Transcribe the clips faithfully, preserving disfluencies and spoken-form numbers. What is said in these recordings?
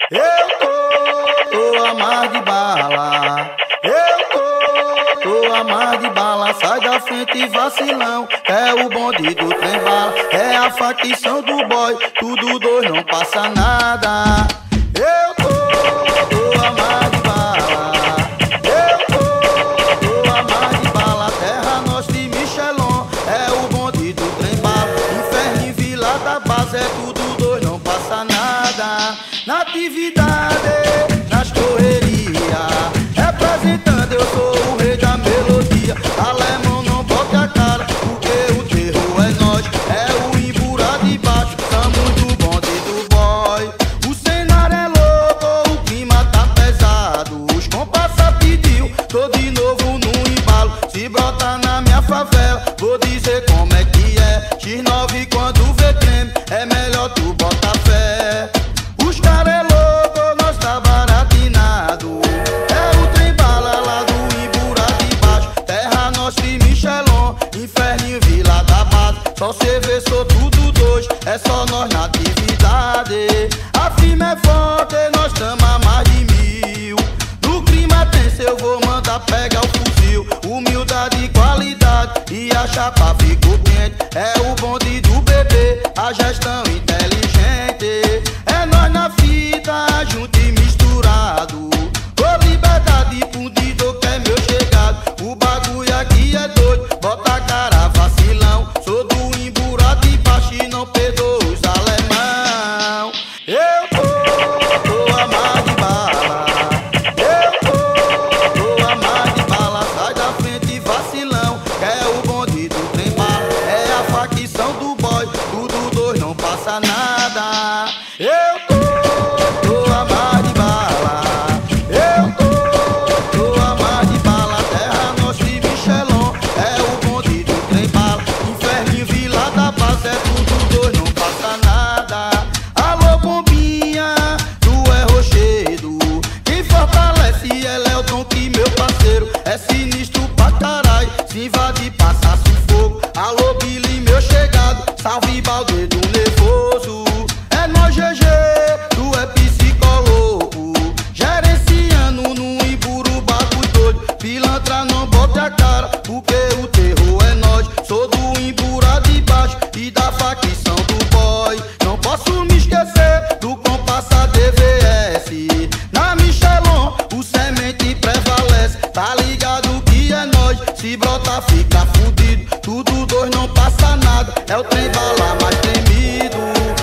Eu tô, tô a mais de bala. Eu tô, tô a mais de bala. Sai da frente, vacilão. É o bonde do trem bala. É a facção do boy. Tudo dois, não passa nada. Eu tô, tô a mais de bala. Eu tô, tô a mais de bala. Terra Nostra e Michelon. É o bonde do trem bala. Inferno em Vila da Base. É tudo dois, não passa nada. Na atividade, nas correrias, representando, eu sou o rei da melodia. Alemão, não bote a cara, porque o terror é nós. É o Imbura de baixo, estamos do bonde do boy. O cenário é louco, o clima tá pesado. Os compassa pediu, tô de novo no embalo. Se brota na minha favela, vou dizer como é que é. X nove quando vê treme, é melhor tu botar fé. Os cara é louco, nós tá baratinado. É o trem bala lá do Imbura de baixo. Terra Nostra e Michelon, Inferno em Vila da Base. Só cê vê, sou tudo dois, é só nós na atividade. A firma é forte, nós tamo a mais de mil. No clima tenso eu vou mandar pegar o fuzil. Humildade e qualidade, e a chapa ficou quente. É o bonde do bebê, a gestão inteligente. É nós na fita, junto e misturado. Com liberdade fundido que é meu chegado. O bagulho aqui é doido, bota a cara vacilão. Sou do Imbura de baixo e não perdoa os alemão. Eu tô, tô a mais de bala. Eu tô, tô a mais de bala. Sai da frente vacilão, que é o bonde do trem bala. É a facção do boy, tudo dois, não passa nada. Eu tô, tô a mais de bala. Eu tô, tô a mais de bala. Terra Nostra e Michelon, é o bonde do trem bala. Inferno em Vila da Base, é tudo dois, não passa nada. Alô, bombinha, tu é rochedo. Quem fortalece é Leldon, que meu parceiro é sinistro pra caralho. Se invade, passa sufoco. Alô, Billy, meu chegado, salve balde do nervoso. É nós, G G, tu é psicólogo. Gerenciando no Imburu, bagulho doido. Pilantra, não bote a cara, porque o terror é nós. Sou do Imbura de baixo e da facção do boy. Não posso me esquecer do compassa D V S. Na Michelon, o semente prevalece. Tá ligado que é nós, se brota fica fudido. Tudo dois, não passa nada, é o trem bala mais temido.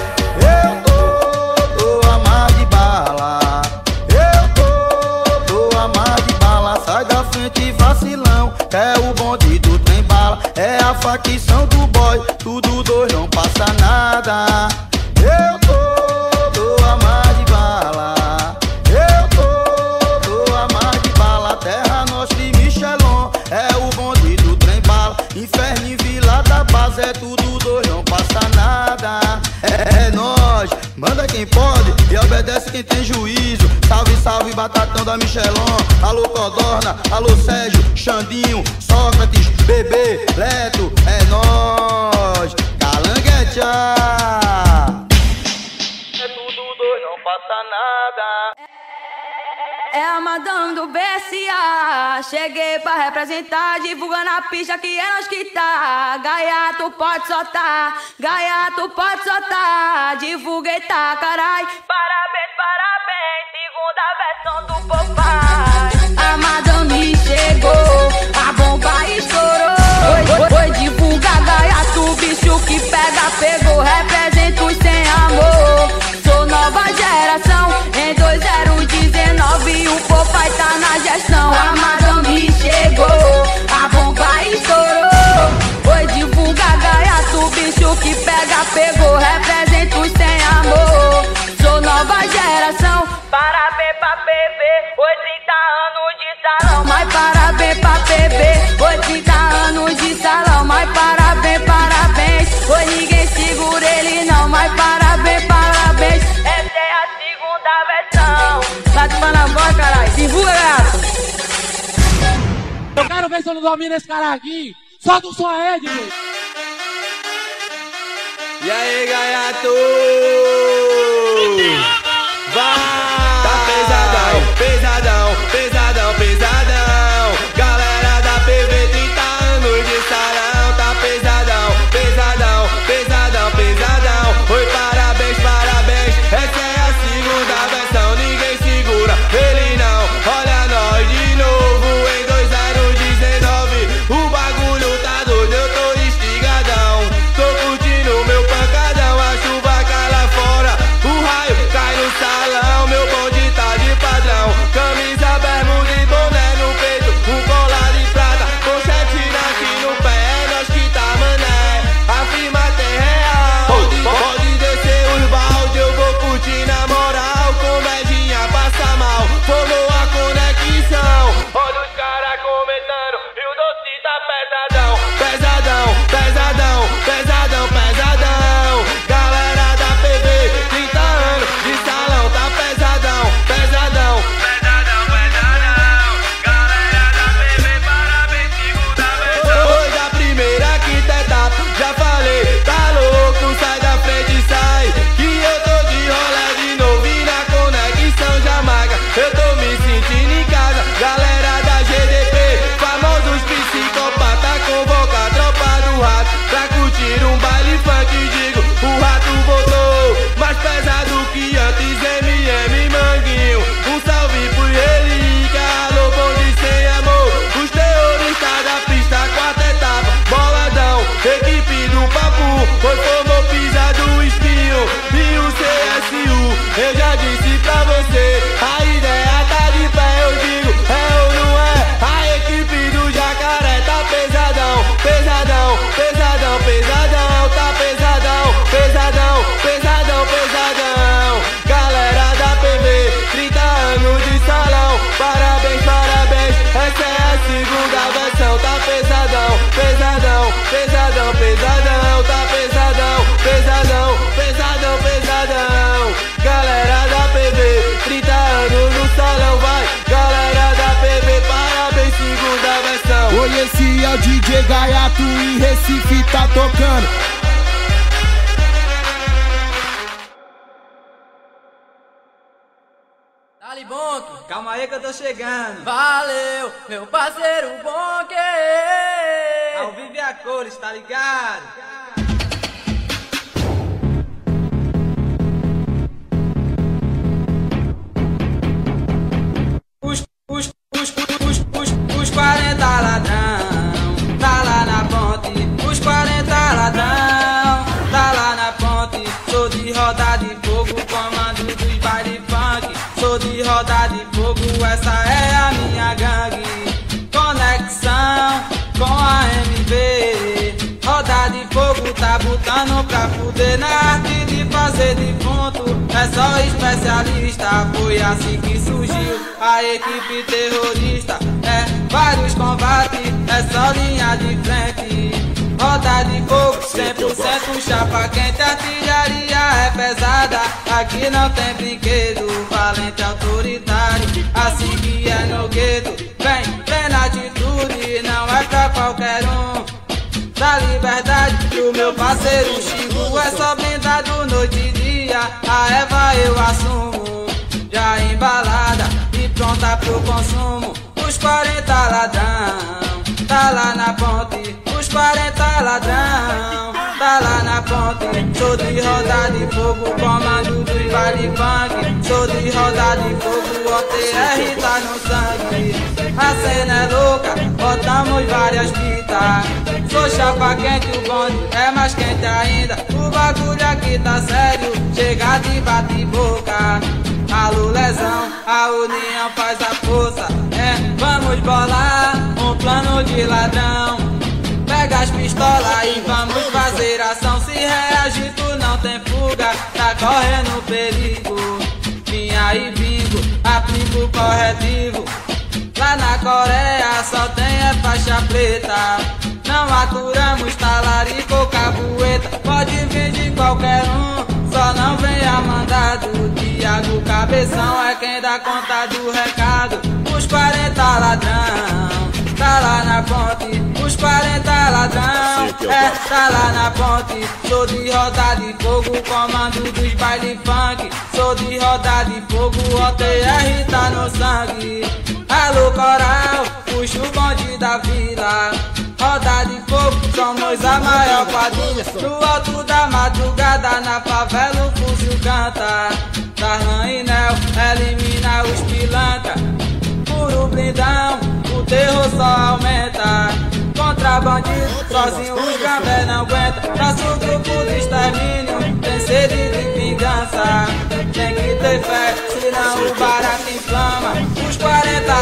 Eu tô, tô a mais de bala. Eu tô, tô a mais de bala. Sai da frente vacilão, é o bonde do trem bala. É a facção do boy, tudo dois, não passa nada. Eu tô, tô a mais de bala. Eu tô, tô a mais de bala. Terra Nostra e Michelon, é o bonde do trem bala. Inferno em Vila da Base, é tudo dois, não passa nada. É, é nós, manda quem pode e obedece quem tem juízo. Salve, salve, batatão da Michelon. Alô, Codorna, alô, Sérgio, Xandinho, Sócrates, Bebê, Leto. É nós, Calanguete. É tudo dois, não passa nada. É a Madame do B S A. Cheguei pra representar, divulgando a pista que é nós que tá. Gaiato pode soltar, gaiato pode soltar. Divulguei, tá, carai. Parabéns, parabéns, segunda versão do Popeye. A Madame chegou, a bomba estourou. Foi, foi divulgar gaiato, bicho que pega, pegou. Represento os sem amor. Sou nova geração, em dois mil e dezenove o Popeye tá na gestão. A Madame chegou, a bomba estourou. Foi divulgar gaiato, bicho que pega, pegou. Represento os sem amor. Sou nova geração. Parabéns pra bebê, foi trinta anos de salão. Mas parabéns pra bebê, foi trinta anos de salão. Mas parabéns, parabéns, foi ninguém segura ele não. Mas parabéns, parabéns, essa é a segunda versão. Tá te falando a voz, caralho, divulga, gato. Eu quero ver se eu não domino esse cara aqui. Solta o som aí, D J. E aí, gaiato? Vai! já disse pra você, a ideia tá de pé, eu digo, é ou não é? A equipe do Jacaré tá pesadão, pesadão, pesadão, pesadão, tá pesadão, pesadão, pesadão, pesadão. Galera da P V, trinta anos de salão, parabéns, parabéns, essa é a segunda versão. Tá pesadão, pesadão, pesadão, pesadão, tá pesadão, pesadão, pesadão, pesadão. Galera da P V, trinta anos no salão, vai. Galera da P V, parabéns, segunda versão. Oi, esse é o D J Gaiato em Recife, tá tocando. Dali Bonk, calma aí que eu tô chegando. Valeu, meu parceiro Bonk. Ao vivo e a cores, tá ligado? Os, os, os, os, os, os quarenta ladrão, tá lá na ponte. Os quarenta ladrão, tá lá na ponte. Sou de roda de fogo, comando dos baile funk. Sou de roda de fogo, essa é a minha gangue. Conexão com a M V. Roda de fogo tá botando pra fuder. Na arte de fazer defunto, é só especialista. Foi assim que surgiu a equipe terrorista. É vários combates, é só linha de frente. Roda de fogo, cem por cento chapa quente. Artilharia é pesada, aqui não tem brinquedo. Valente autoritário, assim que é no gueto. Vem, vem na atitude, não é pra qualquer um. Da liberdade do meu parceiro Chico, é só blindado noite e dia. A Eva eu assumo, já embalada e pronta pro consumo. Os quarenta ladrão, tá lá na ponte. Os quarenta ladrão, tá lá na ponte. Sou de roda de fogo, comando dos baile funk. Sou de roda de fogo, O T R tá no sangue. A cena é louca, botamos várias fitas. Sou chapa quente, o bonde é mais quente ainda. O bagulho aqui tá sério, chega de bate boca. Alô lesão, a união faz a força. É, vamos bolar um plano de ladrão. Pega as pistolas e vamos fazer ação. Se reagir tu não tem fuga, tá correndo perigo. Vinha e bingo, aplico o corretivo. Lá na Coreia só tem é faixa preta. Não aturamos talarico ou cabueta. Pode vir de qualquer um, só não venha mandado. Tiago Cabeção é quem dá conta do recado. Os quarenta ladrão, tá lá na ponte. Os quarenta ladrão, é, tá lá na ponte. Sou de roda de fogo, comando dos baile funk. Sou de roda de fogo, O T R tá no sangue. Alô coral, puxa o bonde da vila. Roda de fogo, somos a maior quadrilha. No alto da madrugada, na favela o fuzil canta. Darlan e Nel, elimina os pilantra. Puro blindão, o terror só aumenta. Contra bandido, sozinho os gambé não aguenta. Nosso grupo de extermínio tem sede de vingança. Tem que ter fé, senão o barato inflama. Os quarenta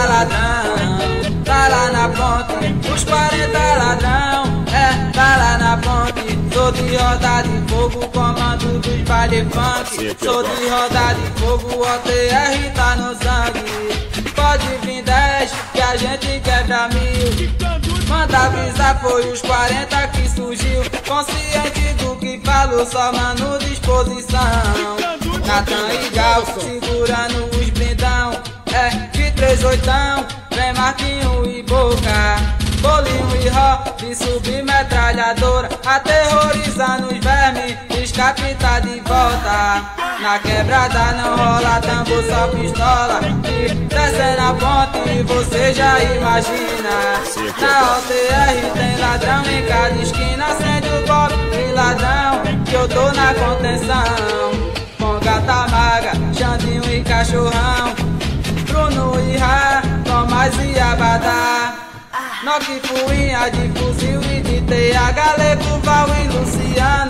ladrão, tá lá na ponte. Os quarenta ladrão, é, tá lá na ponte. Sou de roda de fogo, comando dos baile funk. Sou de roda de fogo, O T R tá no sangue. Pode vir dez, que a gente quebra mil. Manda avisar, foi os quarenta que surgiu. Consciente do que falo, só mano disposição. Natan e Gal, segurando os blindão. É, de três oitão, vem Marquinho e Boca. Bolinho e Ró, de submetralhadora. Aterrorizando os vermes, escape tá de volta. Na quebrada não rola tambor, só pistola. E desce na ponte, você já imagina. Na O T R tem ladrão em cada esquina. Acende o golpe de ladrão, que eu tô na contenção. Com gata maga, Xandinho e cachorrão. Bruno e Rá, Tomás e Abadá. Noque, Fuinha de fuzil e de T H, Galego, Val e Luciano. Na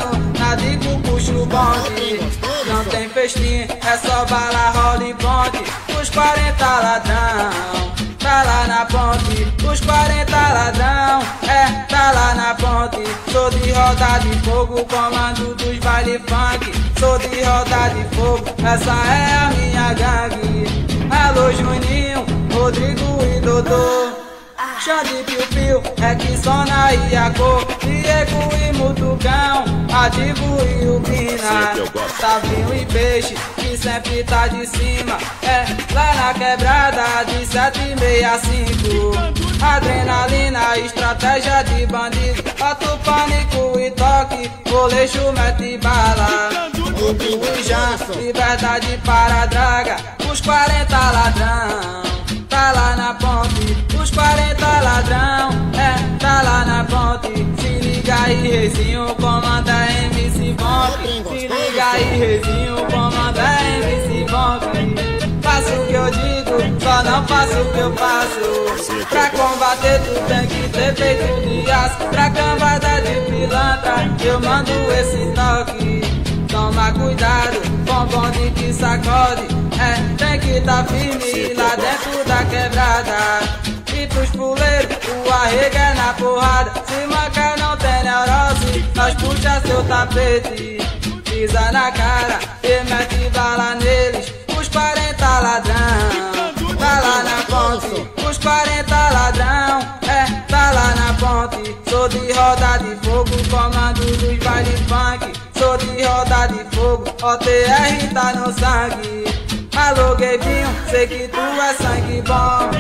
Digo puxa o bonde. Não tem festim, é só bala, rola e bonde. Os quarenta ladrão, tá lá na ponte. Os quarenta ladrão, é, tá lá na ponte. Sou de roda de fogo, comando dos baile funk. Sou de roda de fogo, essa é a minha gangue. Alô Juninho, Rodrigo e Dodô. Xande Piu-Piu, é que só na Iacô. Diego e Mutucão, Ativo e o Pina. Savinho e Peixe, que sempre tá de cima. É, lá na quebrada de sete e meia a cinco. Adrenalina, estratégia de bandido. Bota pânico e toque, coleixo mete bala. Mutu e Jan, liberdade para a draga. Os quarenta ladrão, tá lá na ponte. Os quarenta ladrão, é, tá lá na ponte. Se liga aí, Rezinho, comanda M C Bonk. Se liga aí, Rezinho, comanda M C Bonk. Faço o que eu digo, só não faço o que eu faço. Pra combater tu tem que ter peito de aço. Pra cambada de pilantra, eu mando esse toque. Toma cuidado com bonde que sacode. É, tem que tá firme lá dentro da quebrada. E pros puleiros, o arrego é na porrada. Se manca não tem neurose, nós puxa seu tapete. Pisa na cara e mete bala neles. Os quarenta ladrão, tá lá na ponte. Os quarenta ladrão, é, tá lá na ponte. Sou de roda de fogo, comando dos baile funk. Sou de roda de fogo, O T R tá no sangue. Alô Gavinho, sei que tu é sangue bom.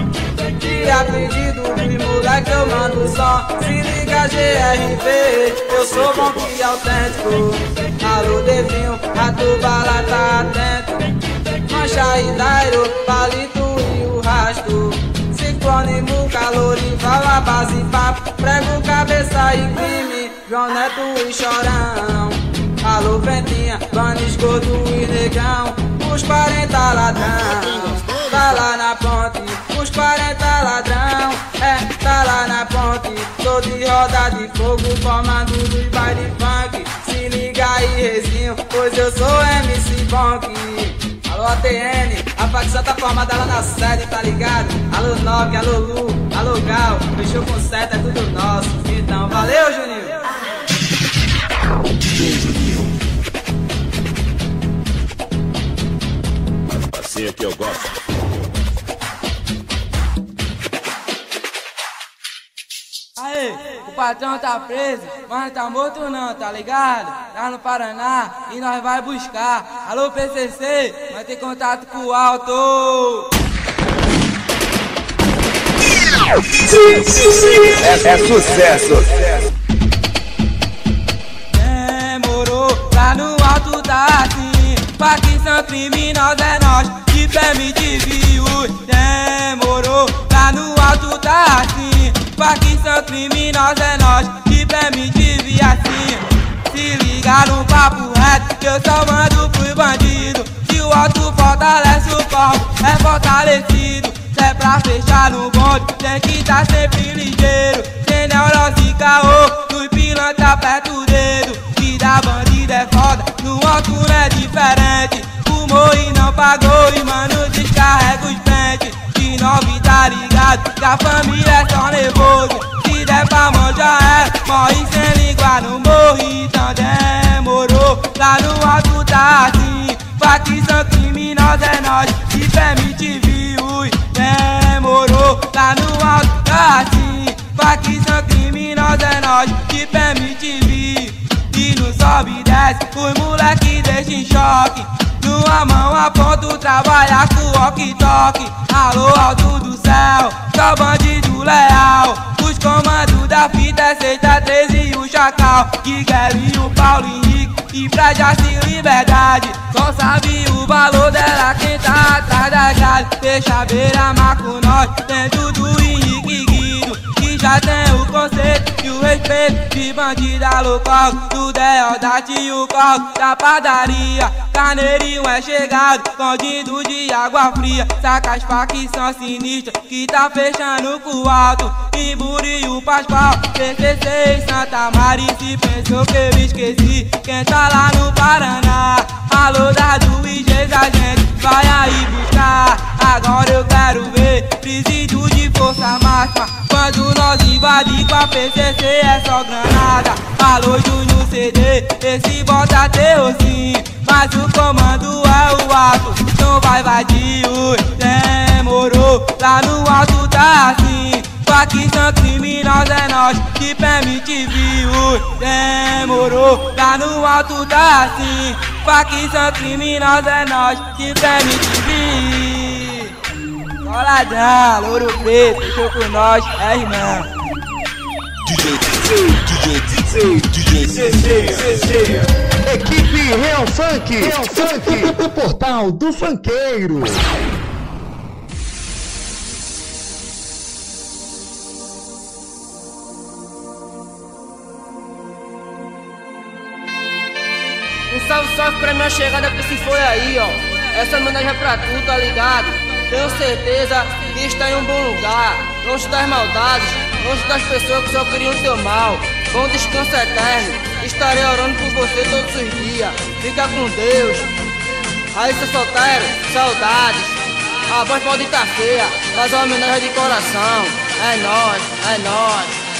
E a pedido dos moleque eu mando o som. Se liga G R V, eu sou bom que autêntico. Alô Devinho, a tu bala tá atento. Mancha e Dairo, palito e o rasto. Ciclone, Muca, Lorival, a base papo. Prego, cabeça e crime, João Neto e Chorão. Alô Ventinha, Banes, Gordo e Negão. Os quarenta ladrão, tá lá na ponte. Os quarenta ladrão, é, tá lá na ponte. Sou de roda de fogo, comando dos baile funk. Se liga aí, Rezinho, pois eu sou M C Bonk. Alô A T N, a facção tá formada lá na sede, tá ligado? Alô Nog, alô Lu, alô Gal, fechou com seta, é tudo nosso. Então valeu, Juninho. Assim é que eu gosto. Aê, o patrão tá preso, mas tá morto não, tá ligado? Tá no Paraná e nós vai buscar. Alô P C C, vai ter contato com o Alto. É, é sucesso. Demorou, lá no alto tá assim. Facção criminosa é nós, que permite viu. Demorou, lá no alto tá assim. Facção criminosa é nós, que permite vir assim. Se liga no papo reto, que eu só mando pros bandidos. Se o alto fortalece o palco, é fortalecido. Se é pra fechar no bonde, tem que tá sempre ligeiro. Sem neurose, caô, nos pilantra aperta o dedo. Vida bandida é foda, no alto não é diferente. Fumou e não pagou, e mano descarrega os pentes. De nove tá ligado, que a família é só nervoso. Se der pra mão já é, morre sem língua, não morre. Então demorou, lá no alto tá assim. Facção criminosa é nós, que permite viu. Demorou, lá no alto tá assim. Facção criminosa é nós, que permite vir. E não sobe e desce, os moleque deixa em choque. Numa mão aponto, trabalhar com walkie-talkie. Alô, alto do céu, só bandido leal. Os comandos da fita é sexta treze e o Chacal. Guilherme, Paulo Henrique e pra Jaci Liberdade. Só sabe o valor dela quem tá atrás da grade. Deixa beira-mar com nós, dentro do Henrique Guido, que já tem o conceito e o respeito jeito de bandida louca, tudo é aldade e o carro da padaria. Carneirinho é chegado, escondido de água fria. Saca as facções sinistras que tá fechando com alto. Imburio, Pascoal, P C C em Santa Maria. Se pensou que eu esqueci quem tá lá no Paraná. Alô, Dado e Geis, a gente vai aí buscar. Agora eu quero ver presídio de força máxima. Quando nós invadir com a P C C é só granada. Alô, Júnior C D, esse bota terror sim, mas o comando é o alto. Não vai invadir hoje, demorou. Lá no alto tá assim, facção criminosa é nós que permite vir hoje, demorou. Lá no alto tá assim, facção criminosa é nós que permite vir. Coladão, Louro Preto, fechou com nós, é irmão. D J D J D J C C C C. Equipe Real Funk, Real Funk, o portal do funkeiro. Um salve, salve pra minha chegada que se foi aí, ó. Essa homenagem é pra tu, tá ligado? Tenho certeza que está em um bom lugar, longe das maldades, longe das pessoas que só queriam teu mal. Bom descanso eterno, estarei orando por você todos os dias. Fica com Deus. Raíssa solteiro, saudades. A voz pode estar feia, mas a homenagem de coração. É nóis, é nóis.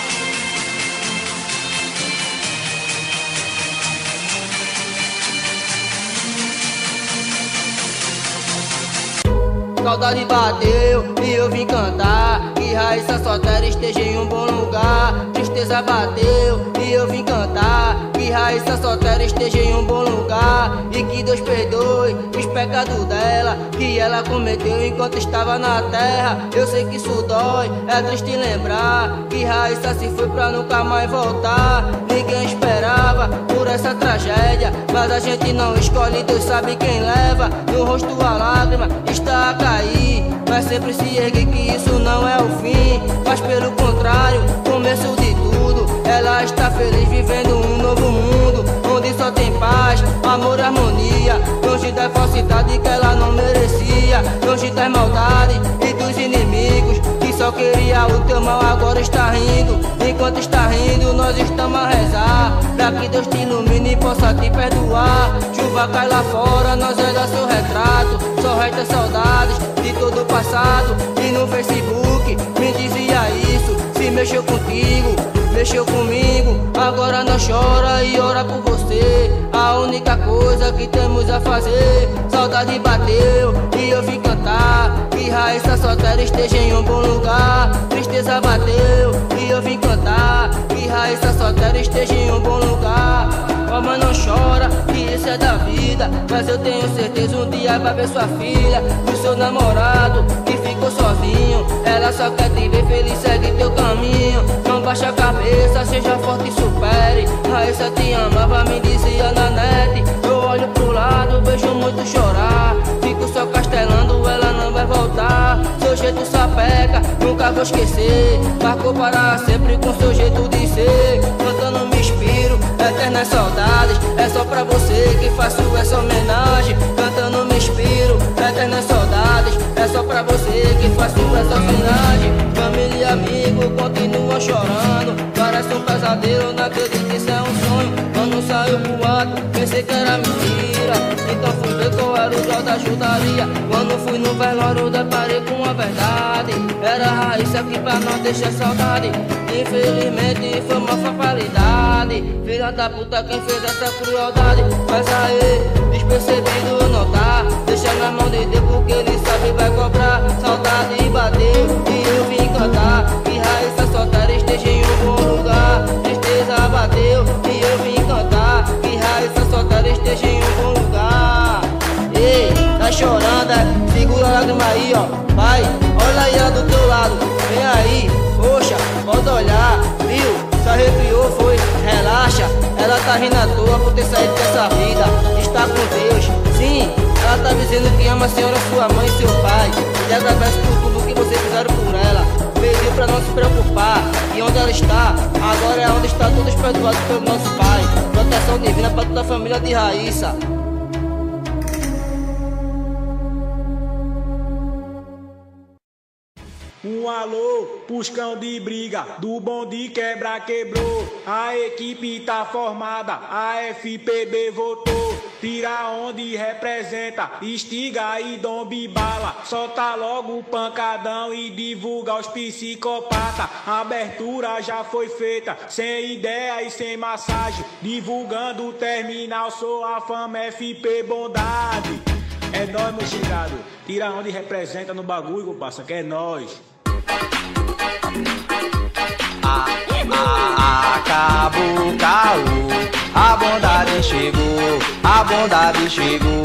Saudade bateu e eu vim cantar. Que Raíssa solteira esteja em um bom lugar. Tristeza bateu e eu vim cantar. Que Raíssa solteira esteja em um bom lugar. E que Deus perdoe os pecados dela, que ela cometeu enquanto estava na terra. Eu sei que isso dói, é triste lembrar que Raíssa se foi pra nunca mais voltar. Ninguém esperava por essa tragédia, mas a gente não escolhe, Deus sabe quem leva. No rosto a lágrima está a cair, mas sempre se ergue que isso não é o fim, mas pelo contrário, começo de tudo. Ela está feliz vivendo um novo mundo, onde só tem paz, amor e harmonia, longe da falsidade que ela não merecia, longe das maldades e dos inimigos que só queria o teu mal. Agora está rindo, enquanto está rindo nós estamos a rezar pra que Deus te ilumine e possa te perdoar. Chuva cai lá fora, nós olha seu retrato, só resta saudades de todo o passado. E no Facebook me dizia isso, se mexeu contigo, mexeu comigo. Agora não chora e ora por você, a única coisa que temos a fazer. Saudade bateu e eu vim cantar. Que Raíssa solteira esteja em um bom lugar. Tristeza bateu e eu vim cantar. Que Raíssa solteira esteja em um bom lugar. Ó, mas não chora, que isso é da vida, mas eu tenho certeza um dia vai ver sua filha, o seu namorado que ficou sozinho. Ela só quer te ver feliz, segue teu caminho. Não baixa a cabeça, seja forte e supere. Raíssa te amava, me dizia na net. Eu olho pro lado, vejo muito chorar. Fico só castelando, ela não vai voltar. Seu jeito sapeca, nunca vou esquecer. Marcou para sempre com seu jeito de ser. Cantando me inspiro, eternas saudades. É só pra você que faço essa homenagem. Cantando me inspiro, eternas saudades. É só pra você que faço essa homenagem. Família e amigo continuam chorando. Parece um pesadelo, não acredito que isso é um sonho. Quando saiu pro ato, pensei que era mentira. Então fui ver qual era o grau da ajudaria. Quando fui no velório, deparei com a verdade. Era a Raíssa que pra não deixar saudade. Infelizmente foi uma fatalidade. Filha da puta quem fez essa crueldade. Mas aí, despercebido não tá. Deixa na mão de Deus porque ele sabe vai cobrar. Saudade bateu e eu vim cantar. Que Raíssa solteira esteja em um bom lugar. Tristeza bateu e eu vim cantar. Que Raíssa solteira esteja em um bom lugar. Ei, tá chorando, é? Segura a lágrima aí, ó. Vai, olha aí ela do teu lado. Vem aí, poxa, pode olhar, viu? Se arrepiou, foi, relaxa. Ela tá rindo à toa por ter saído dessa vida. Está com Deus, sim. Ela tá dizendo que ama a senhora, sua mãe e seu pai. e agradeço por tudo que vocês fizeram por ela. Pediu pra não se preocupar, e onde ela está, agora é onde está todos perdoados pelo nosso Pai. Proteção divina pra toda a família de Raíssa. Um alô, puscão de briga, do bonde quebra quebrou. A equipe tá formada, a F P B votou. Tira onde representa, estiga e dombe bala. Solta logo o pancadão e divulga os psicopata. A abertura já foi feita, sem ideia e sem massagem. Divulgando o terminal, sou a fama F P Bondade. É nóis, meu chegado. Tira onde representa no bagulho, comparsa, que é nóis. Ah, ah, acabou o caô, a bondade chegou, a bondade chegou.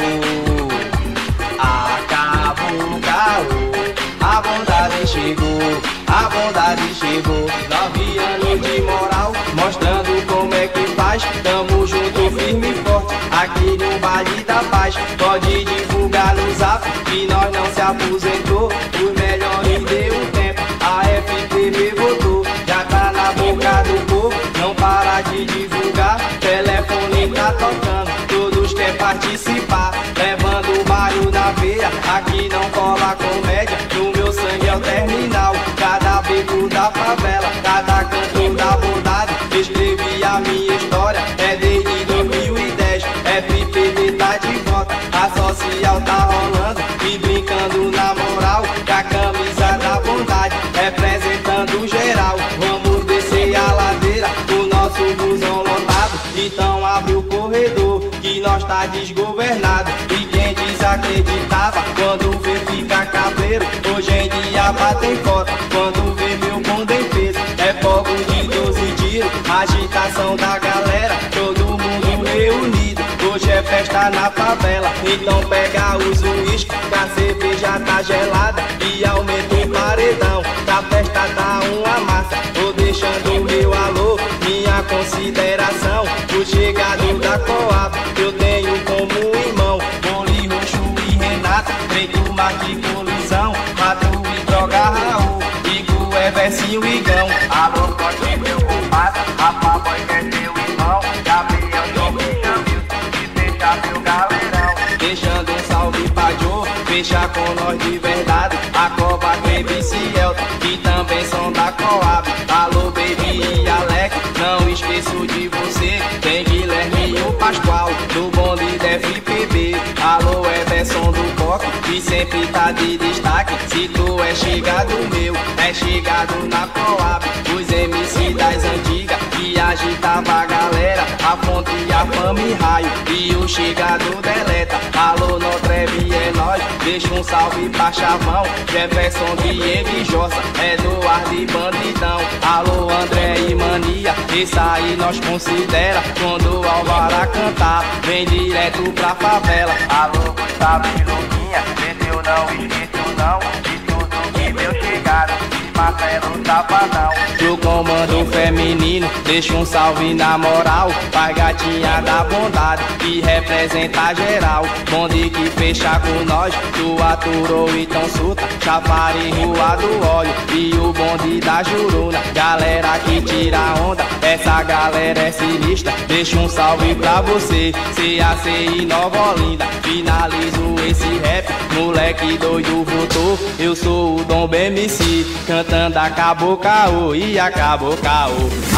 Acabou o caô, a bondade chegou, a bondade chegou. Nove anos de moral, mostrando como é que faz. Tamo junto, firme e forte, aqui no baile da paz. Pode divulgar no zap, que nós não se aposentou. Os melhores deu um tempo, a F P B votou. Já tá na boca do povo, não para de divulgar. Telefone tá tocando, todos querem participar. Levando o bairro na veia, aqui não cola comédia. No meu sangue é o terminal, cada beco da favela, cada canto da bondade. Escrevi a minha história, é desde dois mil e dez. F P B tá de volta, a social tá rolando. E brincando na moral, com a camisa da bondade, representando geral. Vamos descer a ladeira, o nosso busão lotado. Então abre o corredor, que nós tá desgovernado. E quem desacreditava, quando vê fica cabreiro. Hoje em dia batem foto, quando vê meu bonde em peso. É fogo de doze tiros, agitação da galera, todo mundo reunido. Hoje é festa na favela, então pega os uísque, que a cerveja tá gelada e aumenta o paredão. Da festa tá uma massa, tô deixando meu alô, minha consideração. O chegado da Coab, eu tenho como irmão Boli, Roxo e Renato, Preto, Marque, Colisão, Mato e Droga, Raul, Igo, Evercinho e Gão. Alô, pode meu compadre, Rafa Boy que é teu irmão, Gabriel, João, Jamil, e deixa meu galerão. Deixando um salve pra Joe, fecha com nós de verdade. A Cova, Cleve, Ciel, que também são da Coab. Alô, Baby e Alex, não esqueço de você. Tem Guilherme e o Pascoal, do bonde da F P B. Alô, Everson do Coque, que sempre tá de destaque. Se tu é chegado meu, é chegado na Coab. Os M C das antigas, que agitava a galera. A fonte, a fama e raio, e o chegado deleta. Alô, Notreve é nós, deixa um salve pra Chavão. Jefferson, Diego e Jossa, Eduardo e Bandidão. Alô, André e Mania, esse aí nós considera. Quando o Alvará cantar, vem direto pra favela. Alô, Gustavo e Luquinha, eu não esqueço não de tudo que meu chegado. Marcelo Safadão. Pro comando feminino, deixa um salve na moral. Pai gatinha da bondade, que representa geral. Bonde que fecha com nós, tu aturou então suta. Chafari, Rua do Óleo e o bonde da Juruna. Galera que tira onda, essa galera é sinistra. Deixa um salve pra você, C A C e Nova Olinda. Finalizo esse rap, moleque doido voltou. Eu sou o Dom B M C, cantando acabou caô e acabou caô.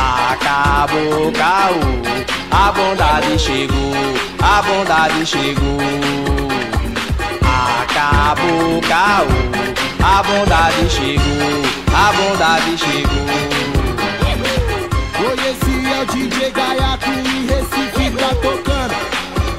Acabou caô, a bondade chegou, a bondade chegou. Acabou caô, a bondade chegou, a bondade chegou. Hoje esse é o D J Gaiato e Recife tá tocando.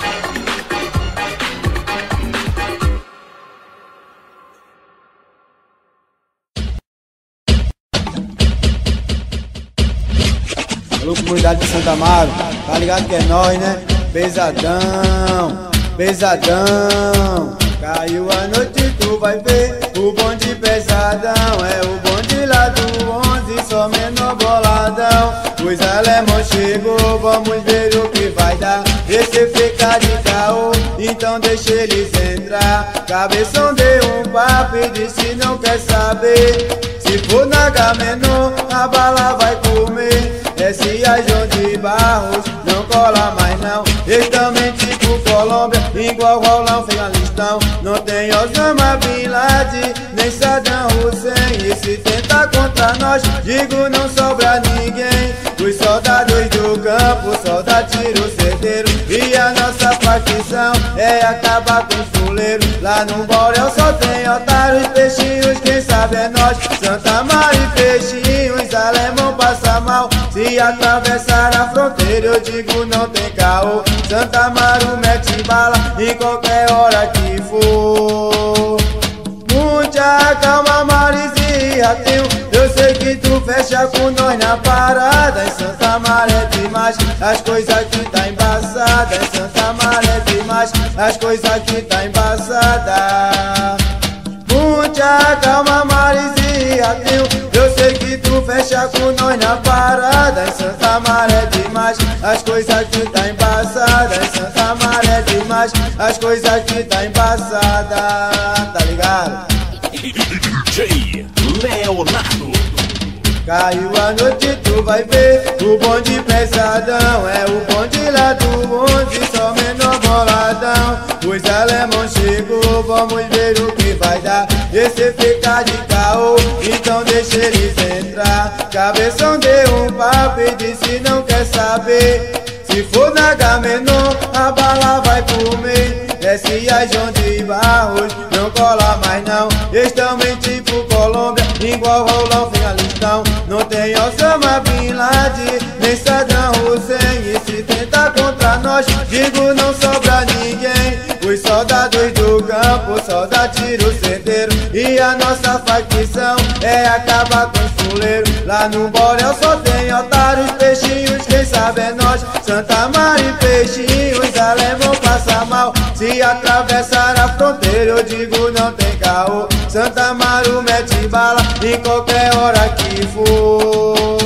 Alô, comunidade de Santa Amaro, tá ligado que é nós, né? Pesadão, pesadão. Caiu a noite, tu vai ver o bonde pesadão. É o bonde lá do onze, só menor boladão. Os alemão chegou, vamos ver o que vai dar. Esse fica de caô então deixa eles entrar. Cabeção deu um papo e disse não quer saber. Se for na Agamenon, a bala vai comer. S A João de Barros, não cola mais não. Eles também tipo Colômbia, igual Rolão Afeganistão. Não tem Osama Bin Laden, nem Saddam Hussein. E se tenta contra nós, digo não sobra ninguém. Os soldados do campo só dá tiro certeiro. E a nossa facção é acabar com os fuleiros. Lá no Borel só tem otários, peixinhos, quem sabe é nós. Santa Maria e peixinhos, alemão passa mal. Se atravessar a fronteira eu digo não tem caô. Santa Maru mete bala em qualquer hora que for. Muita calma, Maris e Ratinho. Eu sei que tu fecha com nós na parada. Em Santa Maria é demais, as coisas aqui tá embaçada. Em Santa Maria é demais, as coisas aqui tá embaçada. Muita calma, Maris e Ratinho. Eu sei que tu fecha com nós na parada. Em Santa Maria é demais, as coisas aqui tá embaçada. Em Santa Maria é demais, as coisas aqui tá embaçada. Tá ligado? D J Leonardo. Caiu a noite, tu vai ver o bonde pesadão. É o bonde lá do onze, só menor boladão. Os alemãos chegou, vamos ver o que vai dar. Esse fica de caô, então deixa eles entrar. Cabeção deu um papo e disse não quer saber. Se for na Agamenon, a bala vai comer. S A João de Barros, não cola mais não. Eles também tipo Colômbia, igual Rolão Afeganistão. Não tem Osama Bin Laden, nem Saddam Hussein. E se tenta contra nós, digo não sobra ninguém. Os soldados do campo só dá tiro certeiro. E a nossa facção é acabar com os fuleiros. Lá no Borel só tem otários, peixinhos, quem sabe é nós. Santa Maria e peixinhos, alemão passa mal. Se atravessar a fronteira eu digo não tem caô. Santa Maru mete bala em qualquer hora que for.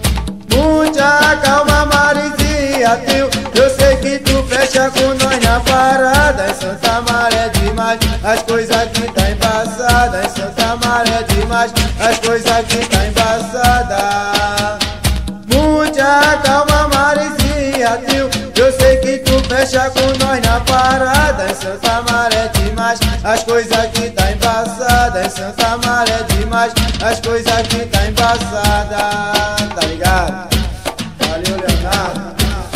Muita calma, Maris e Ratinho. Eu sei que tu fecha com nós na parada. Em Santa Maria é demais, as coisas aqui tá embaçada. Em Santa Maria é demais, as coisas aqui tá embaçada. Muita calma, Maris e Ratinho. Eu sei que tu fecha com nós na parada. Em Santa Maria é demais, as coisas aqui tá embaçada. Em Santa Maria é demais, as coisas aqui tá embaçada. Tá ligado? Valeu, Leonardo.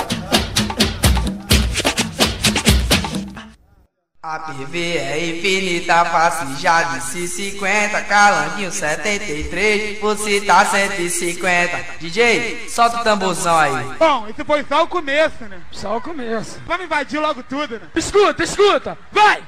A P V é infinita, face já disse cinquenta, Calanguinho setenta e três, você tá cento e cinquenta. D J, solta o tamborzão aí. Bom, esse foi só o começo, né? Só o começo. Vamos invadir logo tudo, né? Escuta, escuta, vai!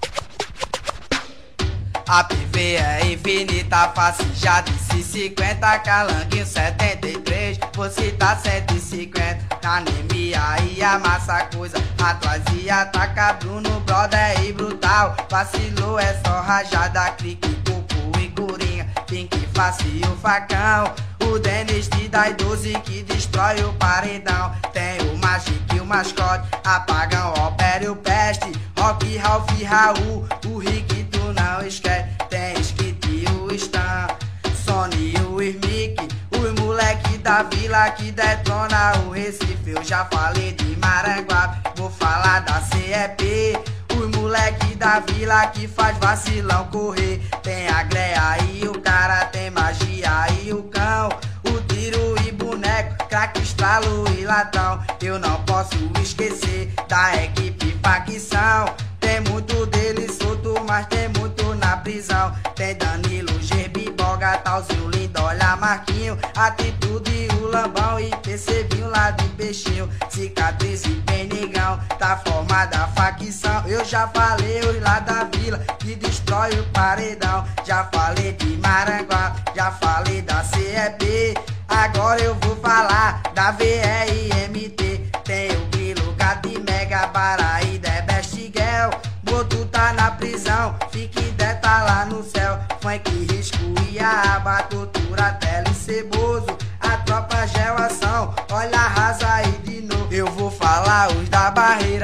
A P V é infinita, face já disse cinquenta, Calanguinho setenta e três, você tá cento e cinquenta. Anemia e amassa coisa, atrás e ataca Bruno, brother e brutal. Vacilou é só rajada, clique, cucu e corinha, pink, face e o facão. O Denis de das doze que destrói o paredão. Tem o Magic e o mascote, apagão, opera e o peste. Rock, Ralph e Raul, o Rick tu não esquece. Tem Skit e o Stan, Sony e o Smic, os moleque da vila que detona o Recife. Eu já falei de Maranguape, vou falar da C E P. Os moleque da vila que faz vacilão correr. Tem a greia e o cara, tem magia e o cão. O tiro e boneco, craque, estralo e latão. Eu não posso esquecer da equipe facção. Tem muito dele solto, mas tem muito na prisão. Tem Danilo, Gerbi, Boga, Talzinho, Lindo, olha Marquinho. Atitude, o Lambão e percebi lá de peixinho. Cicatriz e penigão, tá formada a facção. Eu já falei os lá da vila que destrói o paredão. Já falei de Maranguá, já falei da C E P. Agora eu vou falar da V R M T. Tem o Grilo, Gato e Mega, Baraída, é Best Girl. Boto tá na prisão, fique ideia tá lá no céu. Funk, risco e a aba, tortura, tele e ceboso. A tropa gelação, olha a rasa aí de novo. Eu vou falar os da barreira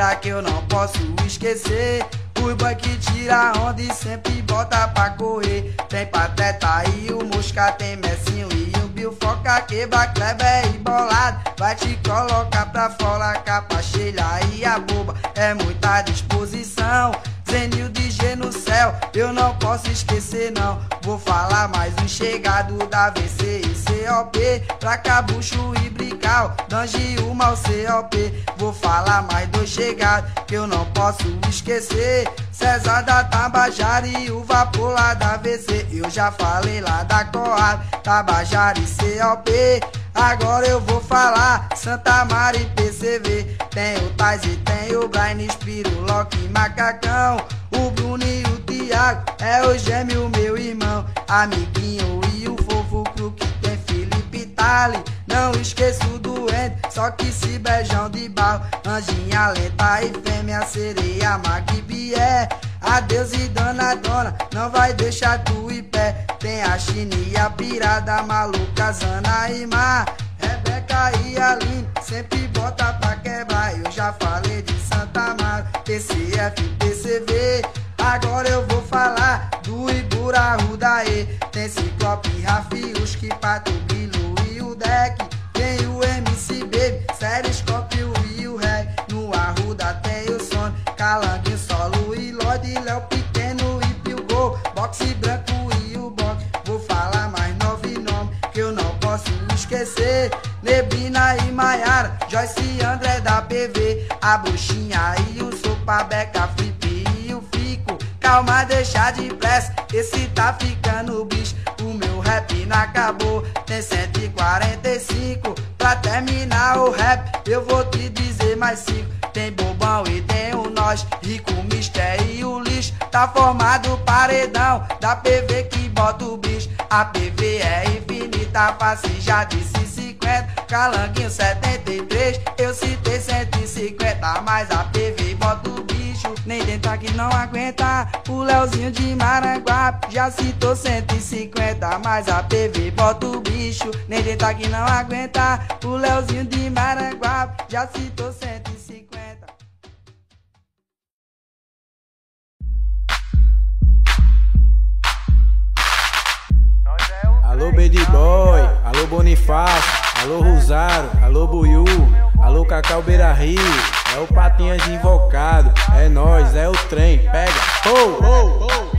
onda que eu não posso esquecer. Os boy que tira onda e sempre bota pra correr. Tem Pateta e o Mosca, tem Messinho e o Bill Foca. Quebra, Kleber e bolado, vai te colocar pra fora. Capa cheia e a boba, é muita disposição. Zenil D G no céu, eu não posso esquecer não. Vou falar mais um chegado da V C e C O P. Pra Cabucho e Brical, Danji uma o C O P. Vou falar mais dois chegados que eu não posso esquecer. César da Tabajara e o Vapor lá da V C. Eu já falei lá da Coab, Tabajara e C O P. Agora eu vou falar Santa Maria e P C V. Tem o Tais e tem o Brian, Espiro, Loki e Macacão. O Bruno e o Thiago, é o gêmeo, meu irmão. Amiguinho e o Fofo Cru, que tem Felipe Tali. Não esqueço do Ed, só que se beijão de barro. Anjinha lenta e fêmea, sereia, Magbié. Adeus e dona dona, não vai deixar tu em pé. Tem a China e a pirada maluca, Zana e Mar. Rebeca e Aline, sempre bota pra quebrar. Eu já falei de Santa Maria, P C F, P C V. Agora eu vou falar do Ibura Rudaê. Tem Ciclope, Rafiuski, Pato Grilo e o Deck. Tem o M C Baby, Seriscópio e o Reg. No Arruda tem o Sony, Calanguinho, Solo e Lloyd, Léo Pequeno e Pilgol, Boxe Branco e o Box. Vou falar mais nove nomes que eu não posso esquecer. Neblina e Maiara, Joyce e André da P V. A Bruxinha e o Sopa, Beca, Flip e o Fico. Calma, deixa de pressa, esse tá ficando bicho. O meu rap não acabou, tem cento e quarenta e cinco. Pra terminar o rap, eu vou te dizer mais cinco. Tem Bobão e tem o Nós, Rico, Mister e o Lixo. Tá formado o paredão da P V que bota o bicho. A P V é infinita, face já disse cinquenta. Calanguinho setenta e três, eu citei cento e cinquenta. Mas a P V bota o bicho, nem tenta que não aguenta. O Leozinho de Maranguape já citou cento e cinquenta. Mas a P V bota o bicho, nem tenta que não aguenta. O Leozinho de Maranguape já citou cento e cinquenta. Alô Bad Boy, alô Bonifácio, alô Rosário, alô Buiú, alô Cacau Beira Rio. É o Patinhas invocado, é nós, é o trem, pega, oh, oh, oh.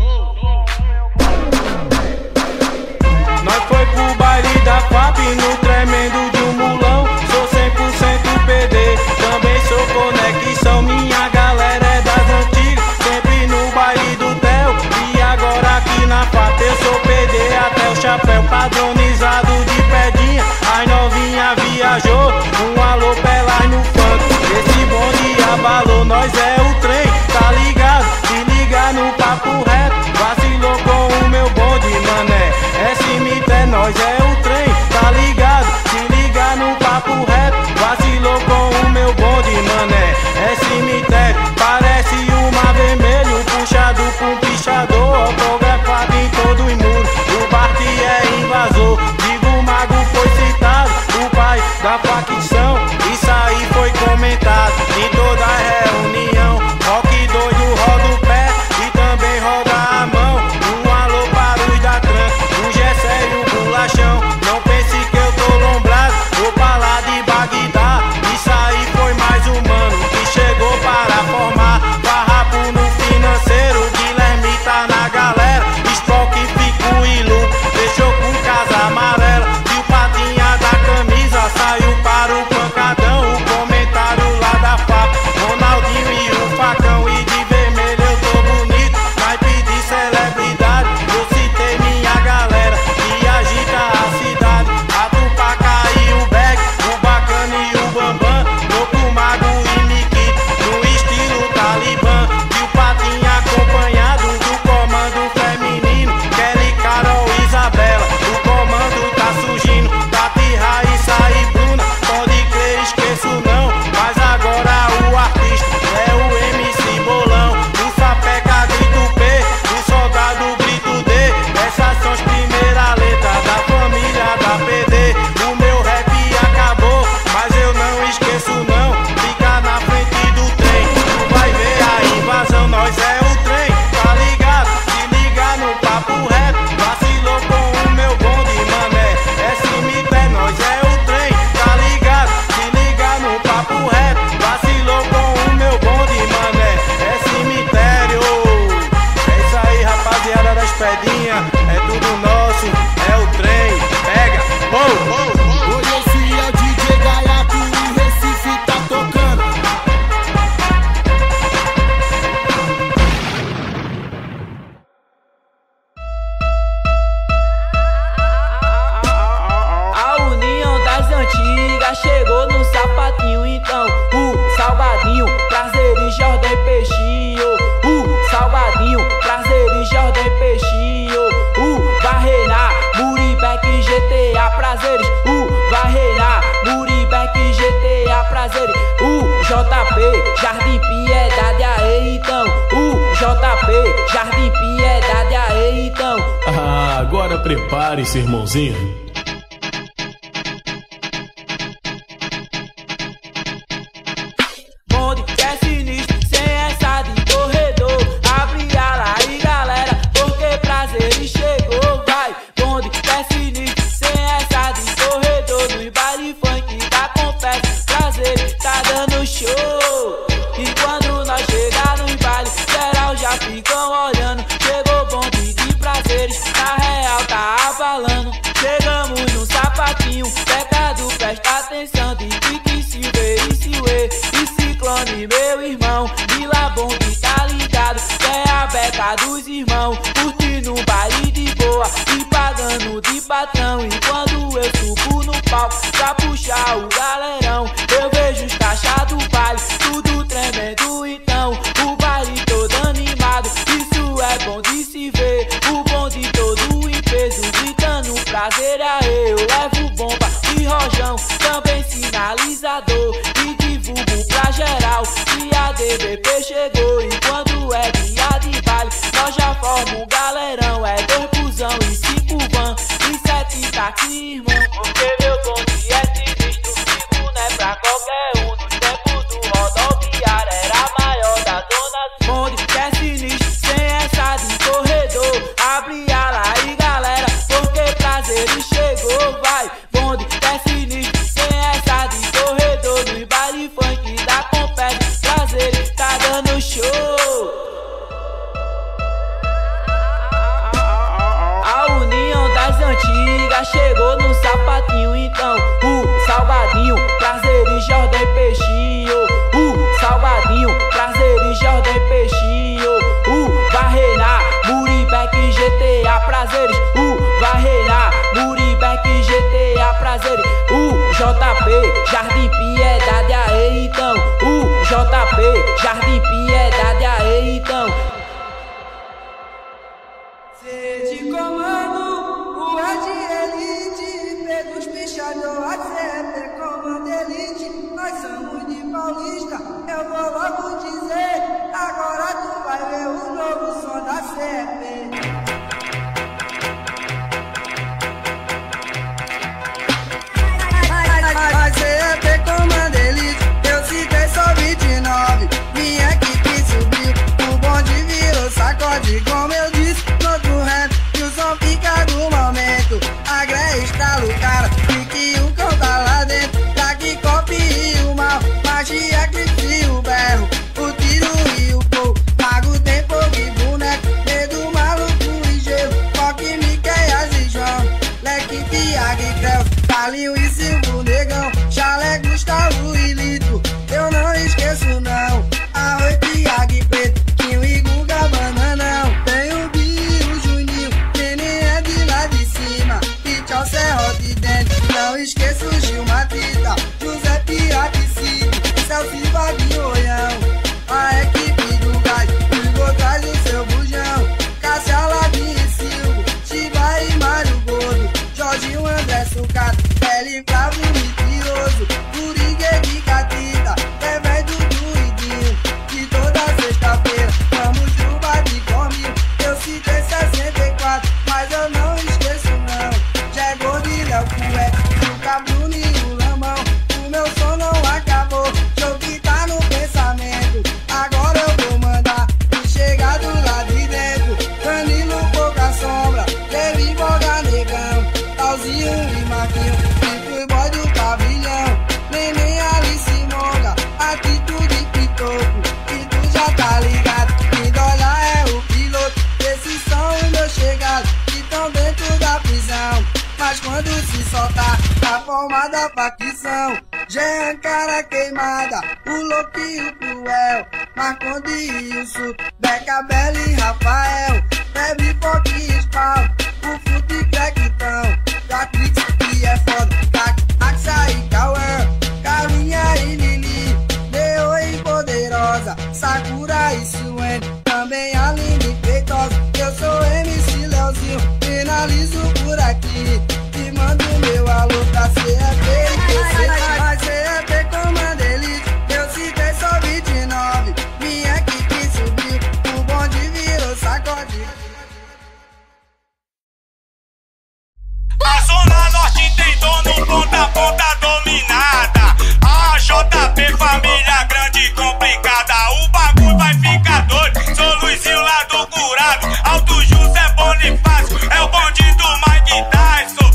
Nós foi pro baile da F A P no tremendo de um mulão. Sou cem por cento P D, também sou conexão. Minha galera é das antigas, sempre no baile do Theo. E agora aqui na F A P eu sou P D até o chapéu padronizado de pedinha. As novinha viajou, um alô pelas no funk. Esse bonde abalou, nós é o trem, tá ligado? Se liga no papo reto, vacilou com o meu bonde, mané. É cemitério, nós é o trem, tá ligado? Se liga no papo reto, vacilou com o meu bonde, mané. É cemitério, parece uma vermelho, puxado com pichador, autografado em todo o muro. O Bart é invasor, digo o mago foi citado, o pai da facção, isso aí foi comentado em toda a reunião. Rock doido roda o pé e também roda a mão. Um alô para os da tranca, o Gessé e o Bolachão. Não pense que eu tô lombrado, vou pra lá de Bagdá. Isso aí foi mais um mano que chegou para formar farrapo no financeiro. Guilherme tá na galera, Spock, Fico e Lu. Deixou com casa amarela e o Patinha da camisa saiu para o chegou no sapatinho, então o Salgadinho, prazer e Jordem Peixinho. O Salgadinho, prazer e Jordem Peixinho. O vai reinar, Muribeck G T A, prazeres. O vai reinar, Muribeck G T A, prazeres. O J P, Jardim Piedade, aê então. O J P, Jardim Piedade, aê então. Ah, agora prepare-se, irmãozinho. Bonde que é sinistro, sem essa de corredor. Abre ala aí, galera, porque prazeres chegou. Vai, bonde que é sinistro, sem essa de corredor. No baile funk da confesso, prazer tá dando show. E quando nós chegar no baile, geral já ficam olhando. Chegou bonde de prazeres, na real tá abalando. Chegamos no sapatinho, pecado, presta atenção. De Kiki, Silver e Silver e Ciclone, meu irmão. Vila Bonde tá ligado, é a beca dos irmãos. Curtindo um baile de boa e pagando de patrão. E quando eu subo no palco pra puxar o galerão, eu vejo os caixas do baile, tudo tremendo então. O baile todo animado, isso é bom de se ver. O bonde todo em peso, gritando prazer, aê. Eu levo bomba e rojão, também sinalizador. E divulgo pra geral que a D B P chegou. E quando é dia de baile, nós já formamos um galerão. É dois busão e cinco van e sete táxi, irmão. Porque meu bonde é sinistro, fico não é pra qualquer um. Nos tempos do rodoviário era a maior da zona. Bonde que é sinistro, sem essa de corredor. Abre ala aí, galera, porque prazeres chegou. Vai, bonde que é sinistro, sem essa de corredor. No baile funk da confesso, prazeres tá dando show. A união das antigas chegou no sapatinho, então o Salgadinho, prazer e Jordem Peixinho. O Salgadinho, prazer e Jordem Peixinho. O vai reinar, Muribeck G T A, prazeres. O vai reinar, Muribeck G T A, prazeres. O J P, Jardim Piedade, aê então. O J P, Jardim Piedade, aê então. Cê de comando, o A de elite, pelos pichador, a C P comando elite. Nós somos de Paulista, eu vou logo dizer. Agora tu vai ver o novo som da C P. A C P comando elite, eu citei só vinte e nove. Minha equipe subiu, o bonde virou sacode, como eu disse. E o som fica do momento. A greia estrala o cara, fique o cão tá lá dentro. Daqui copie o mal, magia, clipe e o berro. O tiro e o fogo, mago tem fogo e boneco. Medo, maluco e gelo, Coque, Miqueias e João. Leque, Tiago e Creu, Palinho e Silvio Negão. Chalé, Gustavo e Lito, eu não esqueço não. Arroz, Tiago e Preto, Quinho e Guga, Bananão. Tem o tchau, serrote de dentro. Não esqueço Gil Matita, José Pirata e Cid, Celso Vaguinho Olhão. A equipe do gás, ligou atrás do seu bujão. Cássia, Lavinho e Silvio, Chiba e Mário Gordo. Jorginho, André Sucato, Pele, Flávio, Mentiroso. Gurigue de Catita, Tevé, Dudu e Dinho. E toda sexta-feira, vamos pro bar de comigo. Eu citei sessenta e quatro, mas eu não esqueço não. Chegou de Léo Cueca, o Cabruno e o Lamão. O meu som não acabou, jogo que tá no pensamento. Agora eu vou mandar e chegar do lado de dentro. Danilo, pouca sombra, Levi, Boga, Negão, Talzinho e Marquinho, e fui boy do pavilhão. Neném, Alice e Monga, atitude e pitoco. E tu já tá ligado, quem olha é o piloto. Esses são os meus chegados, que tão dentro da prisão. Mas quando se soltar, tá formada a facção. Jean, cara queimada, o louco e o cruel. Marconde e o Sul, Beca, Bela e Rafael. Bebe, Foque e Spawn, o Fruto e Craquitão. Da Trix, que é foda, Axa e Cauã. A Zona Norte tem dono, ponta a ponta dominada. A J P, família grande e complicada. O bagulho vai ficar doido. Sou Luizinho lá do Curado. Alto José Bonifácio, é o bonde do Mike Tyson.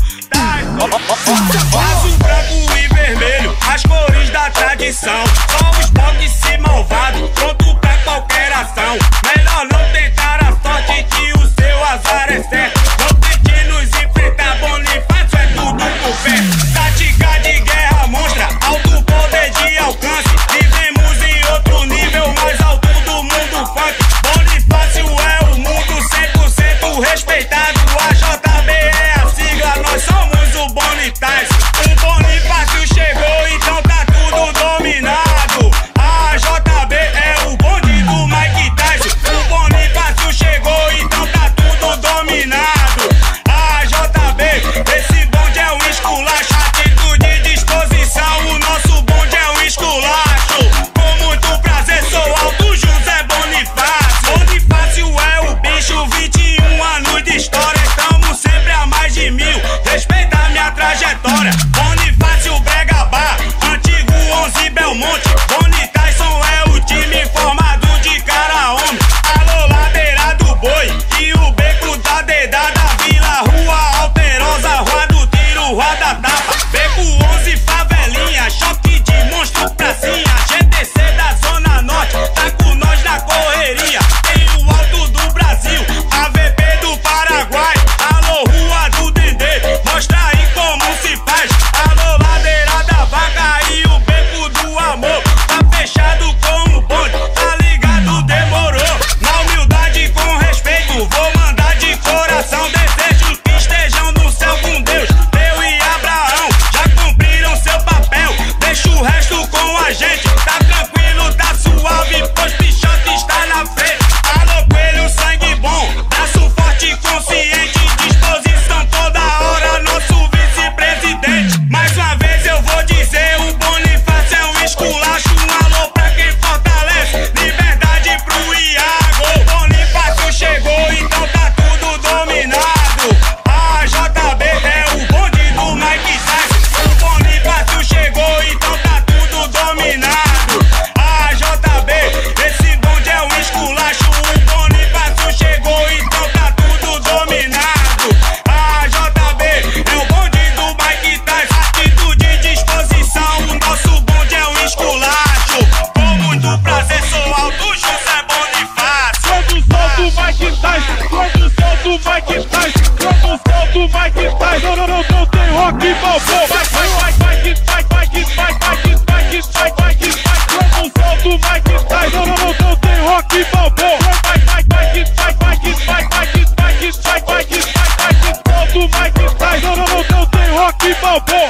Tyson. Azul, branco e vermelho, as cores da tradição. Só os boxe malvado, pronto pra qualquer ação. Melhor não tentar a sorte que o seu azar é certo. Não tente nos enfrentar, Bonifácio é tudo por perto. Tática de guerra monstra, alto poder de alcance. Vivemos em outro nível, mais alto do mundo funk. Bonifácio é o mundo cem por cento respeitado. A J B é a sigla, nós somos o Bonifácio. O Bonifácio chegou, então tá tudo dominado. A J B é o bonde do Mike Tyson. O Bonifácio chegou, então tá tudo dominado. A J B, esse bonde é um esculacho. Atitude e disposição, o nosso bonde é um esculacho. Com muito prazer, sou Alto José Bonifácio. Bonifácio é o bicho, vinte e um anos de história. Estamos sempre a mais de mil, respeita a minha trajetória. Bonifácio Brega Bar, antigo onze Belmonte. Boni Tyson é o time formado de cara homem. Alô, ladeira do boi e o beco da dedada. Vila, rua alterosa, rua do tiro, rua da tapa. Beco onze, favelinha, choque de monstro pra cima. G T C da Zona Norte, tá com nós na correria. Tem o alto do Brasil, A V P do Paraguai. Alô, rua do Dendê, mostra aí como se faz. Alô, ladeira da vaca e o beco do amor. Tá fechado com o bonde, tá ligado, demorou. Na humildade com respeito, vou mandar de coração. Desejo que estejam no céu com Deus. Eu e Abraão já cumpriram seu papel. Deixa o resto com a gente. Tá tranquilo, tá suave, pois Pichote está na frente. Alô, coelho, sangue bom, braço forte, consciente, disposição toda hora, nosso vice-presidente. Mais uma vez eu vou dizer, o Bonifácio é um esculacho. Um alô pra quem fortalece, liberdade pro Iago. O Bonifácio chegou, então tá tudo dominado. A J B é o bonde do Mike Tyson. O Bonifácio chegou, então tá tudo dominado. A J B, esse bonde é um esculacho. O Bonifácio chegou, então tá tudo dominado. A J B é o bonde do Mike Tyson. Atitude e disposição, o nosso bonde é um esculacho. Com muito prazer, sou Alto José Bonifácio. Quando solto o Mike Tyson, quando solto o Mike Tyson, quando solto o Mike Tyson, não, não, não tem rock balbô. Vai, vai, vai, vai, vai, vai, vai, vai, vai, vai, vai, vai, vai. Quando solto o Mike Tyson, não, não, não tem rock balbô. Vai, vai, vai, vai, vai, vai, vai, vai, vai, vai, vai, vai, vai. Solto o Mike Tyson, não, não, não tem rock balbô.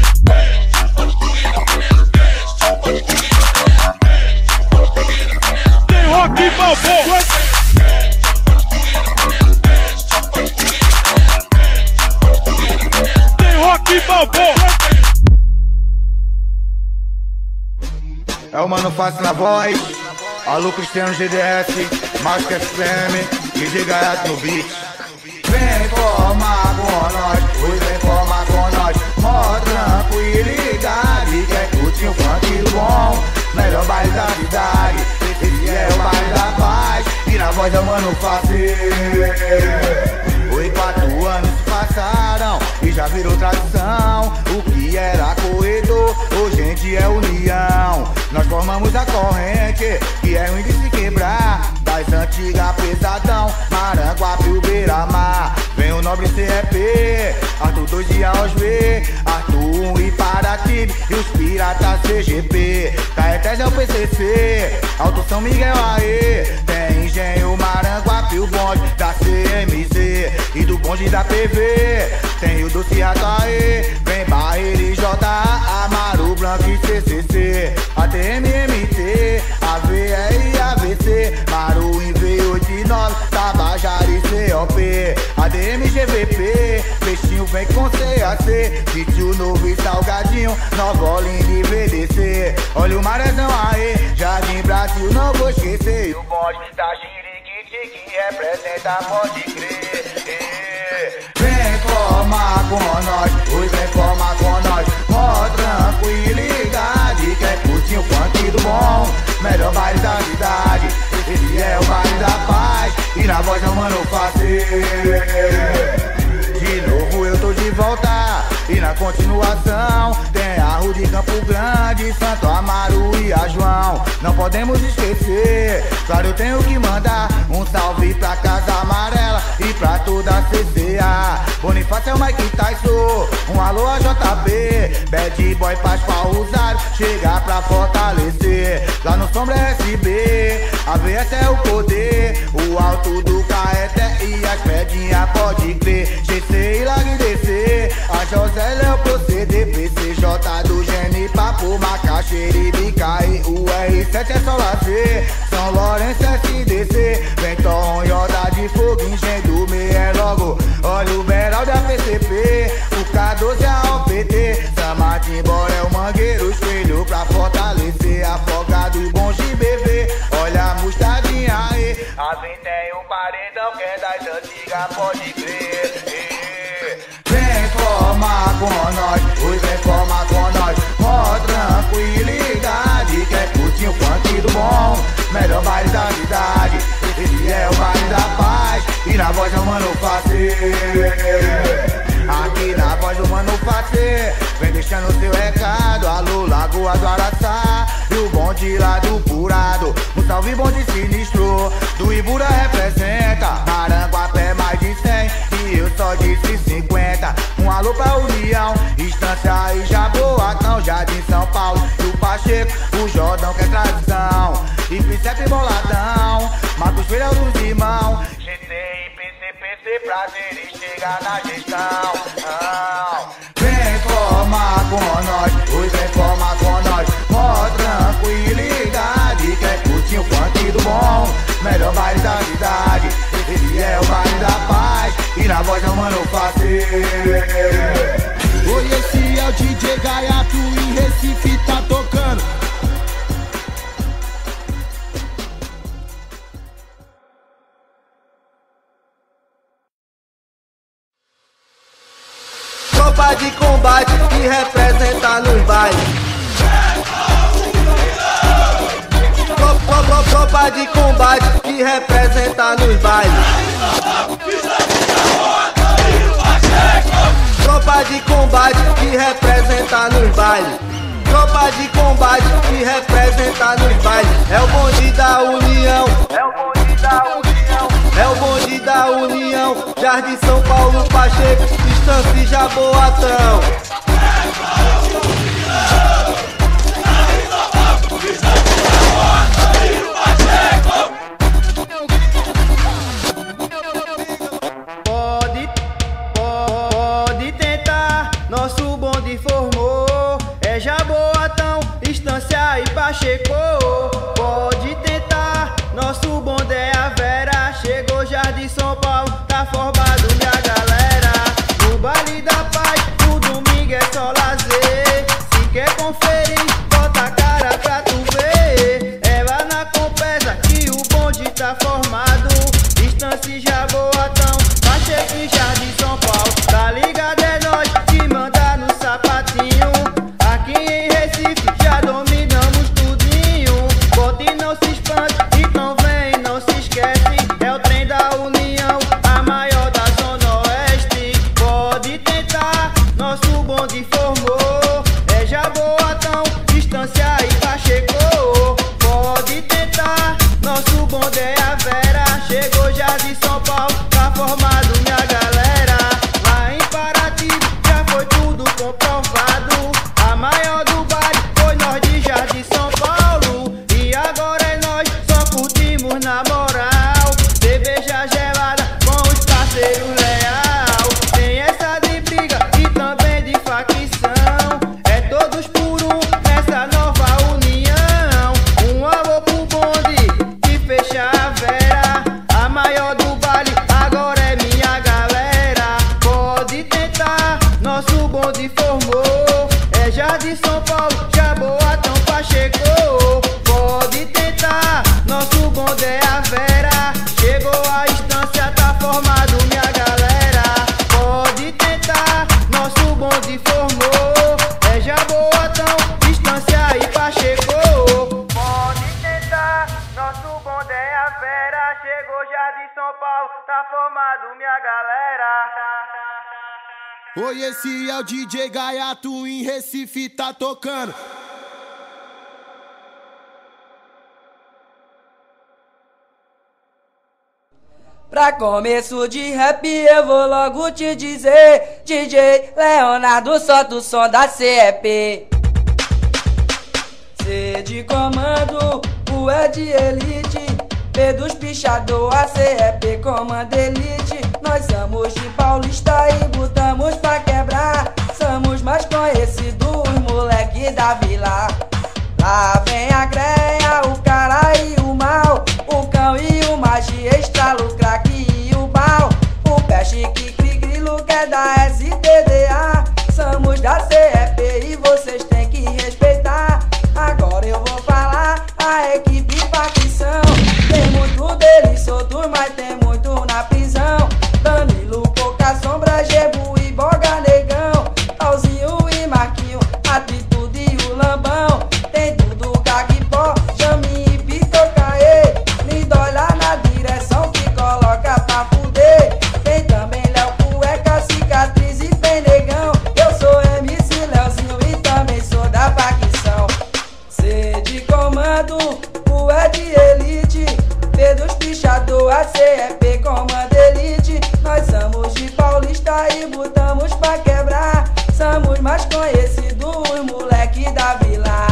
Tem rock balbô. Rock Balboa. É o Mano Fácil na voz, alô Cristiano G D F, Mágica F M, D J Gaiato no beat. Vem formar com nós, hoje vem formar com nós. Mó tranquilidade, quer curtir um funk bom, melhor baile da cidade, esse é o baile da paz. E na voz é o Mano Fácil. Oi, quatro anos se passaram e já virou tradição. O que era corredor, hoje em dia é união. Nós formamos a corrente, que é ruim de se quebrar. Das antigas pesadão, Maranguape, o Beira-Mar. Vem o nobre C E P, Arthur dois e A O S B, Arthur um e Paratibe e os piratas C G P. Caetés é o P C C, Alto São Miguel aê. Tem engenho Maranguape, o bonde da C M Z e do bonde da P V. Tem Rio do Ciato aê. Vem Barreira e J A, Amaro, Branco e C C C. A T M M T, A V E e A V C, Maru em V oito e nove, Tabajara e C O P. A D M G V P, Peixinho vem com C A C, Sítio Novo e Salgadinho, Nova Olinda e V D C. Olha o Marezão aê, Jardim Brasil não vou esquecer. E o bonde da Jiriquiti que representa, pode crer. Vem formar com nós, oi, vem formar com nós. Mó tranquilidade, quer curtir o funk do bom, melhor baile da cidade. Ele é o baile da paz, e na voz do mano fazer. De novo eu tô de volta, e na continuação tem a rua de Campo Grande, Santo Amaro e a João. Não podemos esquecer, claro eu tenho que mandar um salve pra Casa Amarela e pra toda a C C A. Bonifácio é o Mike Tyson, um alô a J B, Bad Boy Paz Pausado, chegar pra fortalecer. Lá no Sombra S B, a V S é o poder, o alto do Caeté e as pedinhas pode crer. G C e Lag D C, a José é o proceder, P C J do Gene, Papo, Macaxeira e Bicaí, o R sete é só lazer, São Lourenço S D C, vem Torrão e Roda de Fogo, Engenho do Meio é logo, olha o Beral da P C P, o K doze é a O P T, São Martin, Bora é o Mangueiro, espelho pra fortalecer, afogado e bom de beber, olha a mostadinha aí, a vem tem um paredão que é das antigas, pode crer. Vem formar com nós, oi, vem formar com nós. Mó tranquilidade, quer curtir o funk do bom, melhor baile da cidade. Ele é o baile da paz, e na voz do mano fazer. Aqui na voz do mano fazer, vem deixando seu recado. Alô, Lagoa do Araçá, e o bonde lá do Curado. Um salve bonde sinistro, do Ibura representa. Maranguapé mais de cem, e eu só disse cinquenta. Um alô pra União, Estância e Jaboatão, Jardim São Paulo, e o Pacheco, o Jordão que é tradição. E Pincep Boladão, Marcos Feira dos Irmãos, G C e P C P C, prazer em chegar na gestão. Ah, vem formar com nós, oi, vem formar com nós. Mó tranquilidade, quer curtir o funk do bom, melhor baile da cidade. Ele é o baile da paz, e na voz do mano fazer. Oi, esse é o D J Gaiato em Recife tá tocando. Tropa de combate que representa nos bailes. Tropa, tropa de combate que representa nos bailes. Tropa de combate que representa nos bailes. Tropa de combate que representa nos bailes. É o bonde da União. É o bonde da União. É o bonde da União. Jardim São Paulo, Pacheco, Estância e Jaboatão. Pode, pode tentar, nosso bonde formou. É Jaboatão, Estância e Pacheco. Pode tentar, nosso bonde é a Vera. Chegou Jardim São Paulo, tá formado minha galera. No baile da paz, o domingo é só lazer. Se quer conferir, bota a cara pra tu ver. É lá na Compesa que o bonde tá formado. Estância e Jaboatão, Pacheco e Jardim São Paulo. Tá ligado, é nós que manda no sapatinho. Aqui em Recife já dominamos tudinho. Bote e não se espante, então vem, não se esquece. É o trem da União, a maior da Zona Oeste. Pode tentar, nosso bonde formou. É Jaboatão, Estância e Pacheco. Pode tentar, nosso bonde é a Vera. Chegou Jardim São Paulo, tá formado minha galera. Lá em Paraty já foi tudo comprovado. A maior do baile foi nós de Jardim São Paulo. E agora é nós, só curtimos na moral. Cerveja gelada com os parceiros leal. Tem essa de briga e também de facção. É todos por um nessa nova união. Um alô pro bonde que fecha a Vera. A maior do baile agora é minha galera. Pode tentar, nosso bonde formou. É Jardim São Paulo, Jaboatão, Pacheco. Pode tentar, nosso bonde é a Vera. Chegou lutado, minha galera. Oi, esse é o D J Gaiato em Recife, tá tocando. Pra começo de rap eu vou logo te dizer, D J Leonardo solta o som da C E P. C de comando, o E de elite, P dos pichador, a C E P comando elite. Nós somos de Paulista e botamos pra quebrar. Somos mais conhecidos, os moleque da vila. Lá vem a greia, o cara e o mal, o cão e o magia, estrala o craque e o bal. O peixe que cri grilo que é da S T D A. Somos da C E P e vocês têm que respeitar. Agora eu vou falar a equipe facção. Tem muito deles soltos, mas tem muito na prisão. Danilo, Pouca Sombra, Gebu e Boga Negão, Talzinho e Marquinho, Atitude e o Lambão. Tem tudo, Gagpó, Jami e Pitocaê. Lindói lá na direção que coloca pra fuder. Tem também Léo Cueca, Cicatriz e Penegão. Eu sou M C Leozinho e também sou da facção. C de comando, o E de elite, P dos pichador, a C E P comando elite. Nós somos de Paulista e botamos pra quebrar. Somos mais conhecidos, os moleque da vila.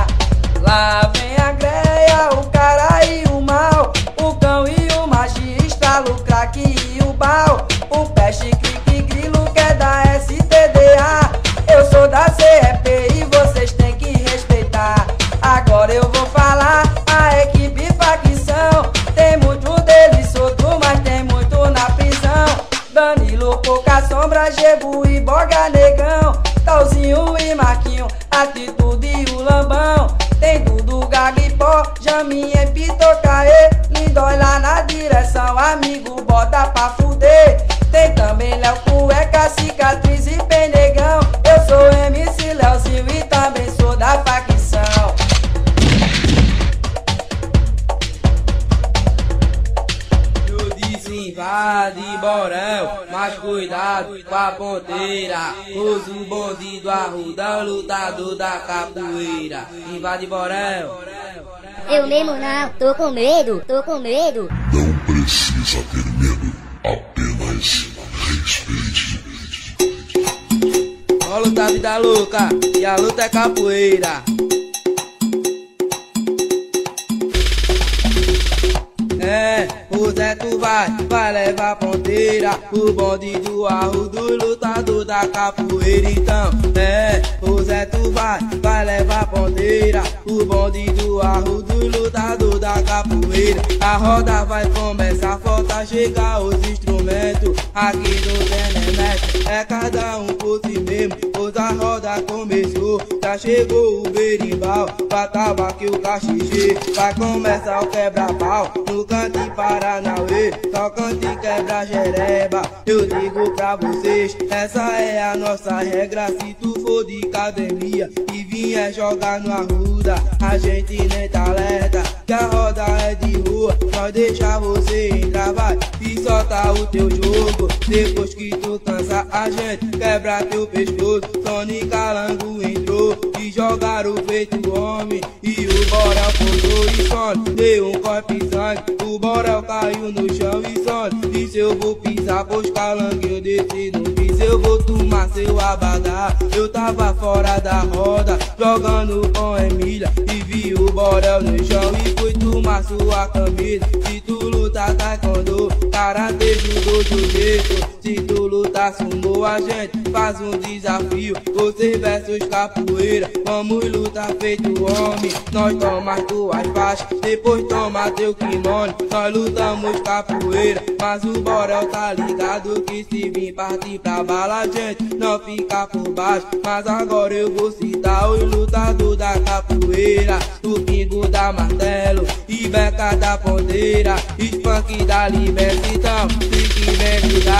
Lá vem a greia, o cara e o mal, o cão e o magia, estrala o craque e o bal. O peixe crique grilo que é da S T D A. Eu sou da C E P e vocês têm que respeitar. Agora eu vou falar a equipe facção. Tem muito deles solto, mas tem muito na prisão. Danilo, Pouca Sombra, Gebu e Boga Negão, Talzinho e Marquinho, Atitude e o Lambão. Tem tudo, Gagpó, Jami e Pitocaê. Lindói lá na direção, amigo, bota pra fuder. Tem também Léo Cueca, Cicatriz e Penegão. Eu sou M C Leozinho e também sou da facção. Eu disse invade Borel, mas cuidado com a ponteira. Usa o bonde do arruda, o lutador da capoeira. Invade Borel. Eu mesmo não, tô com medo, tô com medo. Não precisa ter medo, apenas respeite. Ó, luta vida louca, e a luta é capoeira. É, o Zé tu vai, vai levar ponteira. O bonde do arrudo, lutador da capoeira. Então, é, o Zé tu vai, vai levar ponteira. O bonde do arrudo, lutador da capoeira. A roda vai começar, falta chegar os instrumentos. Aqui no Tenemete, é cada um por si mesmo. Pois a roda começou, já chegou o berimbau. Pra tabaco e o cachixê, vai começar o quebra-pau. No canto de Paranauê, só canto e quebra jereba. Eu digo pra vocês, essa é a nossa regra. Se tu for de academia e vier jogar no arruda, a gente nem tá alerta, que a roda é de rua. Nós deixa você entrar, vai, e solta o teu jogo. Depois que tu cansa, a gente quebra teu pescoço. Tony Calango entrou e jogaram o peito homem. E o Borel cortou e Sony deu um corpo e sangue. O Borel caiu no chão e Sony disse eu vou pisar, pois Calango eu desci no piso. Eu vou tomar seu abadá. Eu tava fora da roda, jogando com Emília, e vi o Borel no chão e fui tomar sua camisa. Se tu luta taekwondo, karatê, judô, jiu-jitsu, se tu luta sumo, a gente faz um desafio. Você versus capoeira, vamos lutar feito homem. Nós toma as tuas faixas, depois toma teu kimono. Nós lutamos capoeira, mas o Borel tá ligado que se vir partir pra bala, a gente não fica por baixo. Mas agora eu vou citar os lutadores da capoeira: o Pingo da Martelo e Beca da Ponteira, Spunk da Liberta. Então fique bem ligado,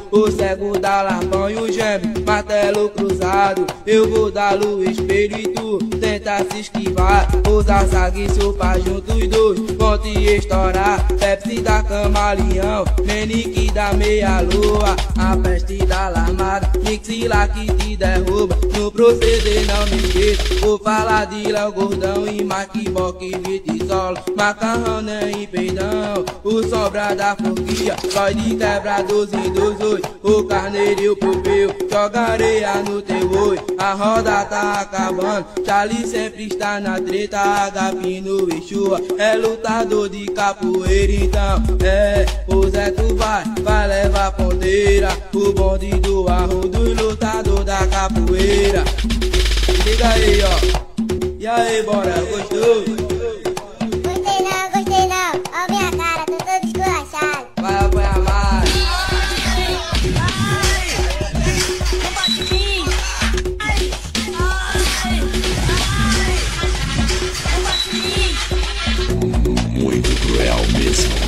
o cego dá larpão e o gêmeo, martelo cruzado. Eu vou dar o espelho e tu tenta se esquivar. Usar sague sopa junto os dois, vão te estourar. Pepsi da camaleão, Menique da meia lua, a peste da lamada, Mixila que te derruba. No proceder não me esqueça, vou falar de Léo Gordão e Mike Bock, Vitisolo, macarrão nem peidão, o sombra da forquia, Lloyd quebra doze em dois hoje, o carneiro e o popeu, joga areia no teu oi, a roda tá acabando, Charlie sempre está na treta, Agapino e Chua, é lutador de capoeira, então é, o Zé tu vai, vai levar ponteira, o bonde do arrudo, lutador da capoeira. Liga aí, ó. E aí, bora, gostou? Gostei não, gostei não. Ó minha cara, tô todo esculachado. Vai apanhar mais. Muito cruel mesmo.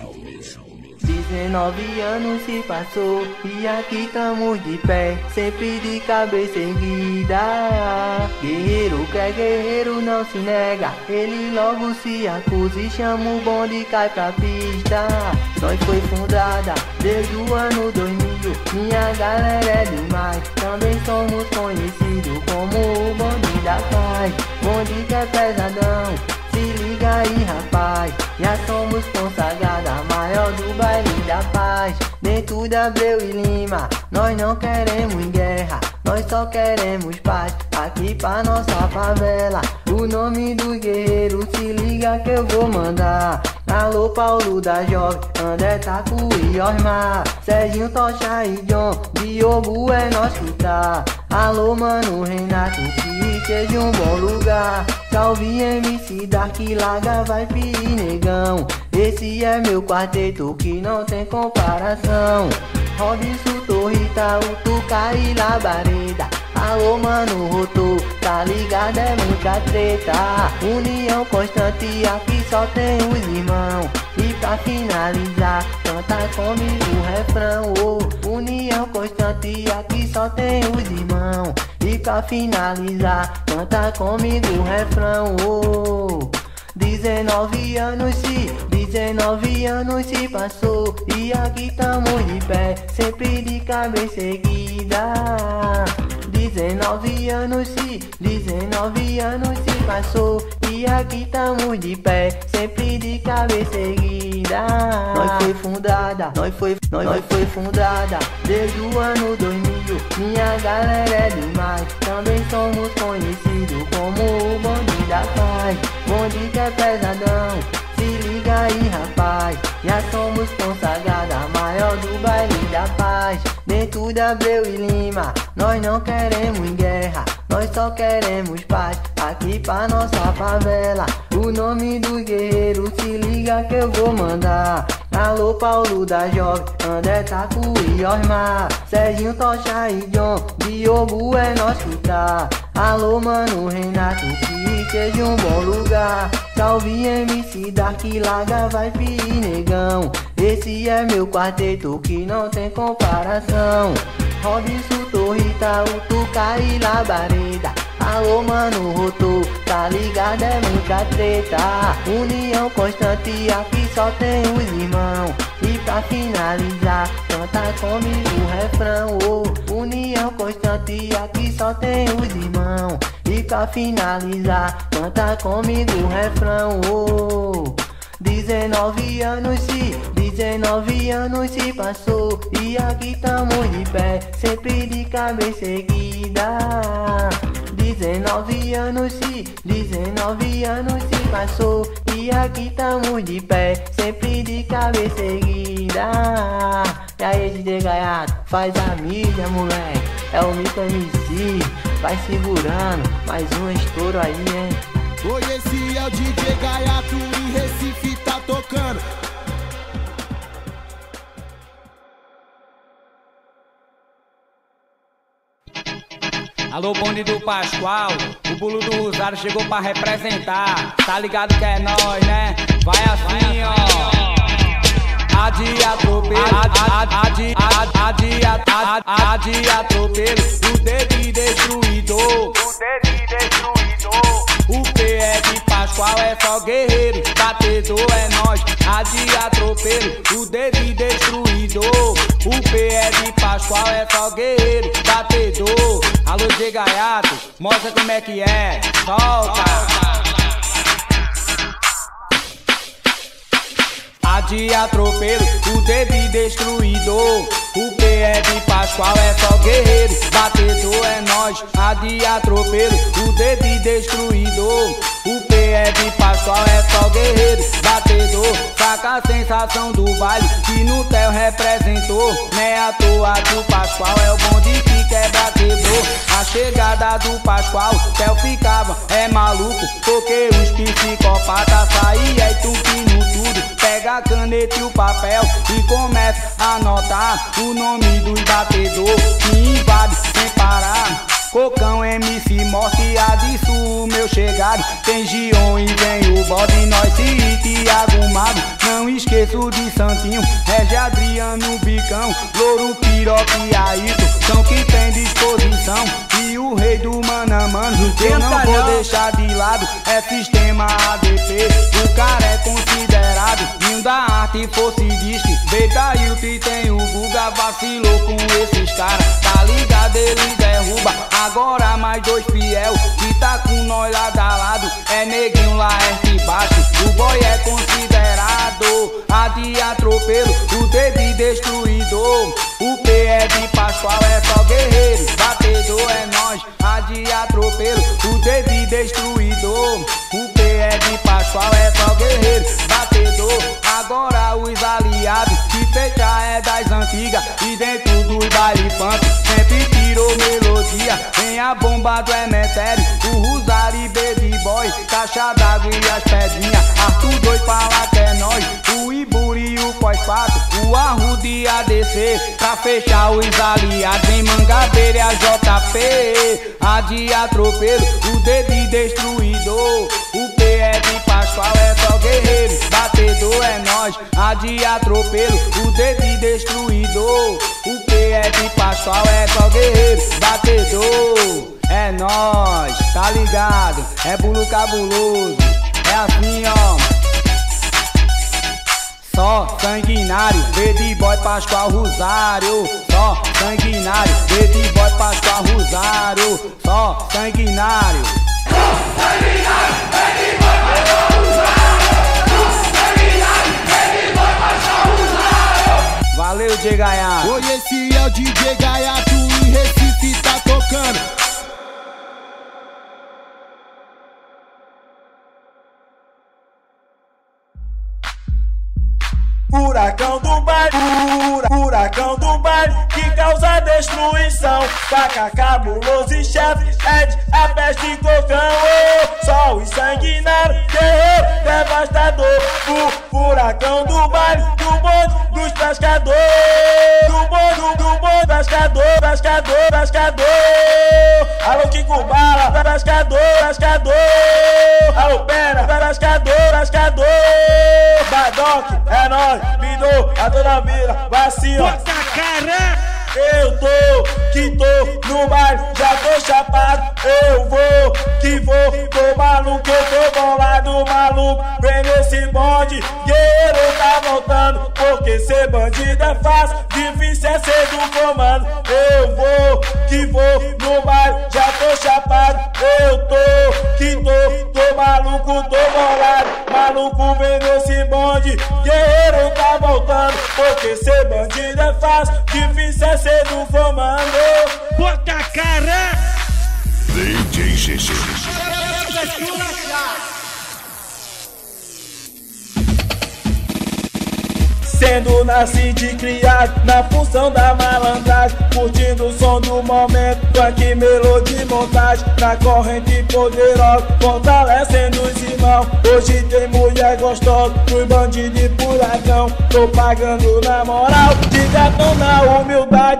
dezenove anos se passou e aqui tamo de pé, sempre de cabeça erguida. Guerreiro que é guerreiro não se nega, ele logo se acusa e chama o bonde e cai pra pista. Nós foi fundada desde o ano dois mil, minha galera é demais, também somos conhecidos como o bonde da paz. Bonde que é pesadão, se liga aí rapaz, já somos consagrada, a maior do baile da paz. Dentro da Abreu e Lima, nós não queremos guerra, nós só queremos paz, aqui pra nossa favela. O nome do guerreiro, se liga que eu vou mandar. Alô Paulo da Jovem, André Taco e Osmar, Serginho, Tocha e John, Diogo é nós que tá. Alô mano Renato, que seja um bom lugar. Salve M C Dark, Laga, vai pirir negão. Esse é meu quarteto que não tem comparação. Robinson, Torrita, Utuca e Labareda. Alô mano Rotô, tá ligado, é muita treta. União constante, aqui só tem os irmãos. E pra finalizar, canta comigo o refrão, oh. União constante, aqui só tem os irmãos. E pra finalizar, canta comigo o refrão, oh. dezenove anos se, dezenove anos se passou e aqui tamo de pé, sempre de cabeça erguida. dezenove anos se, dezenove anos se passou e aqui tamo de pé, sempre de cabeça erguida. Nós foi fundada, nós foi, nós, nós foi fundada desde o ano dois mil, minha galera é demais, também somos conhecidos como o bonde da paz. Bonde que é pesadão, se liga aí rapaz, já somos consagrada, a maior do baile da paz. Dentro da Abreu e Lima, nós não queremos guerra, nós só queremos paz, aqui pra nossa favela. O nome do guerreiro, se liga que eu vou mandar. Alô Paulo da Jovem, André Taco e Osmar, Serginho, Tocha e John, Diogo é nós que tá. Alô mano Renato, que seja um bom lugar. Salve M C Dark, Laga, vai pirir negão. Esse é meu quarteto que não tem comparação. Robinson, Torrita, Utuca e Labareda. Alô mano Rotô, tá ligado, é muita treta. União constante, aqui só tem os irmãos. E pra finalizar, canta comigo o refrão, oh. União constante, aqui só tem os irmãos. E pra finalizar, canta comigo o refrão, oh. dezenove anos se, dezenove anos se passou e aqui tamo de pé, sempre de cabeça erguida. dezenove anos se, dezenove anos se passou e aqui tamo de pé, sempre de cabeça erguida. E aí D J Gaiato, faz a mídia moleque, é o Mito M C, vai segurando, mais um estouro aí, hein. Oi, esse é o D J Gaiato em Recife, tá tocando. Alô, bonde do Pascoal, o bulo do Rosário chegou pra representar. Tá ligado que é nós, né? Vai assim, ó. A de atropelo, a de A de, a, a, a de atropelo, o dedo destruidor. O dedo destruidor. O P é de Pascoal, é só guerreiro, batedor é nós. A de atropelo, o dedo destruidor. O P é de Pascoal, é só guerreiro, batedor. Alô, Zé Gaiato, mostra como é que é, solta. A de atropelo, o dedo destruidor. O P é de Pascoal, é só guerreiro, batedor é nós. A de atropelo, o dedo destruidor. O P é de Pascoal, é só guerreiro, batedor. Saca a sensação do baile que no Theo representou. Não é à toa que o Pascoal é o bonde que quebra, quebrou. A chegada do Pascoal, Theo ficava, é maluco, porque os psicopatas saíam e tupindo tudo. Pega a caneta e o papel e começa a anotar o nome dos batedor que invade sem parar. Cocão, M C, Morte, Adisso, meu chegado. Tem Gion e vem o bode, nós e Thiago Mago. Não esqueço de Santinho, Regi, Adriano, Bicão, Louro, Piroca e Ayrton, são que tem disposição. E o rei do mano a mano, eu não vou deixar de lado, é sistema A D P. O cara é considerado vinho da arte, fosse disque. Bedailton e tem o Guga, vacilou com esses caras. Tá ligado, ele derruba. Agora mais dois fiel que tá com nós lado a lado. É neguinho lá, é baixo. O boy é considerado a de atropelo, o dedo destruidor. O P é de Pascoal, é só guerreiro, batedor é nós. A de atropelo, o dedo destruidor. O P é de Pascoal, é só guerreiro, batedor. Agora os aliados que fecha é das antigas. E dentro dos baile funk sempre tirou melodia. Vem a bomba do Emetério, o Rosário e Baby Boy, caixa d'água e as pedrinhas. Arthur dois fala que é nós, o Iburi e o Pós-Pato, o Arruda e a D C. Pra fechar os aliados em Mangabeira e a J P. A de atropelo, o dedo destruidor. O P é de Pascoal, é só guerreiro, batedor é nós. A de atropelo, o dedo destruidor. O P é de Pascoal, é só guerreiro, batedor é nós, tá ligado? É bulo cabuloso, é assim ó. Só sanguinário, Baby Boy, Pascoal, Rosário. Só sanguinário, Baby Boy, Pascoal, Rosário. Só sanguinário. Só sanguinário, Baby Boy, Pascoal, Rosário. Só sanguinário, Baby Boy, Pascoal, Rosário. Valeu, D J Gaiato. Oi, esse é o D J Gaiato em Recife, tá tocando. Furacão do baile, furacão do baile, que causa destruição. Faca, cabuloso e chefe, Ed, a peste e cocão. Oh, só os sanguinários, guerreiro, devastador. O furacão do baile, do bonde dos pescadores. Do bonde, do bonde, pescador, pescador, pescador. Alô, Kiko Bala, pescador, pescador. Alô, Pera, pescador, pescador. Badoc, é nóis. Bidou a toda vila, vacila. Bota a cara! Eu tô, que tô no baile, já tô chapado. Eu vou, que vou, tô maluco, eu tô bolado, maluco. Vem nesse bonde, guerreiro tá voltando. Porque ser bandido é fácil, difícil é ser do comando. Eu vou, que vou, no baile, já tô chapado. Eu tô, que tô, tô maluco, tô bolado. Maluco, vem nesse bonde, guerreiro tá voltando. Porque ser bandido é fácil, difícil é ser do comando. Bota a cara! D J C C. Sendo nascido e criado na função da malandragem, curtindo o som do momento, funk, melodia, montagem, na corrente poderosa, fortalecendo os irmãos. Hoje tem mulher gostosa, fui bandido e furacão, tô pagando na moral, de gatão na humildade.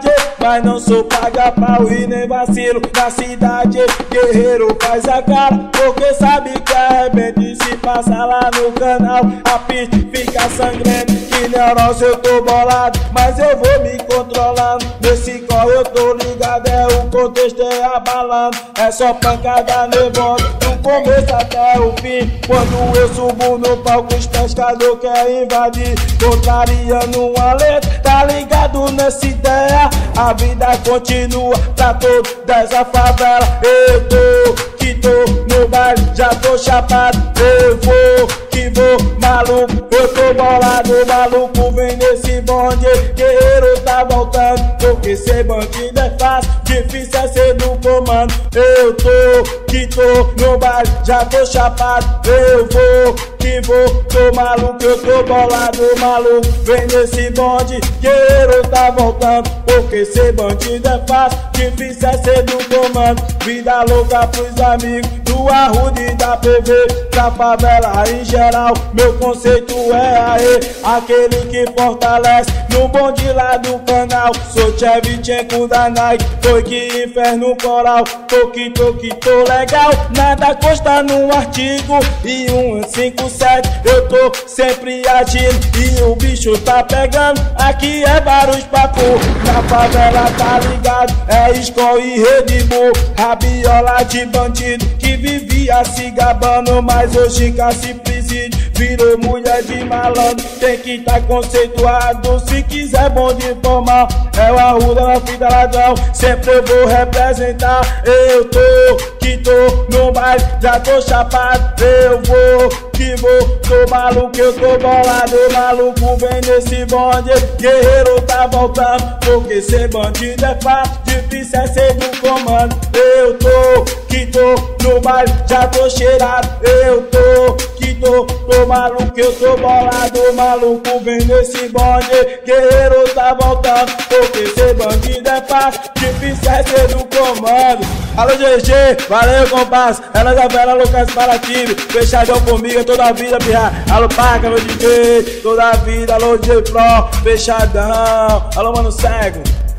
mas não sou paga-pau e nem vacilo. Na cidade, guerreiro faz a cara, porque sabe que arrebenta e se passa lá no canal. A pista fica sangrando, que neurose eu tô bolado, mas eu vou me controlando. Nesse corre eu tô ligado, é o contexto é abalando. É só pancada nervosa, do começo até o fim. Quando eu subo no palco, os pescadores querem invadir, contrariando uma letra, tá ligado nessa ideia? A vida continua pra todos dessa favela. Eu tô, que tô no baile, já tô chapado. Eu vou, que vou, maluco, eu tô bolado, maluco, vem nesse bonde. Guerreiro tá voltando, porque ser bandido é fácil, difícil é ser do comando. Eu tô, que tô no baile, já tô chapado. Eu vou, que vou, tô maluco, eu tô bolado, maluco, vem nesse bonde. Guerreiro tá voltando, porque ser bandido é fácil, difícil é ser do comando. Vida louca pros amigos do Arruda e da P V, pra favela em geral, meu conceito é aê, aquele que fortalece no bonde lá do canal. Sou Tchevchenko da Nike, foi que inferno coral, tô que tô que tô legal, nada consta num artigo e um cinco sete, eu tô sempre agindo e o bicho tá pegando. Aqui é vários papo, na favela tá ligado, é escola e Red Bull, rabiola de bandido que vivia se gabando, mas hoje se preside, virou mulher de malandro. Tem que tá conceituado, se quiser bom de formar. É o Arruda na fita ladrão, sempre eu vou representar. Eu tô, que tô no baile, já tô chapado. Eu vou, que vou, tô maluco, eu tô bolado, maluco, vem nesse bonde. Guerreiro tá voltando, porque ser bandido é fácil, difícil é ser do comando. Eu tô, que tô no baile, já tô cheirado. Eu tô, que tô, tô maluco, eu tô bolado, maluco, vem nesse bonde. Guerreiro tá voltando, porque ser bandido é fácil, difícil é ser do comando. Alô G G, valeu compasso, é nós a Vera Lucas para time, fechadão comigo toda a vida, pirra. Alô Paca, meu D J, toda a vida, alô D J Pro, fechadão, alô mano cego.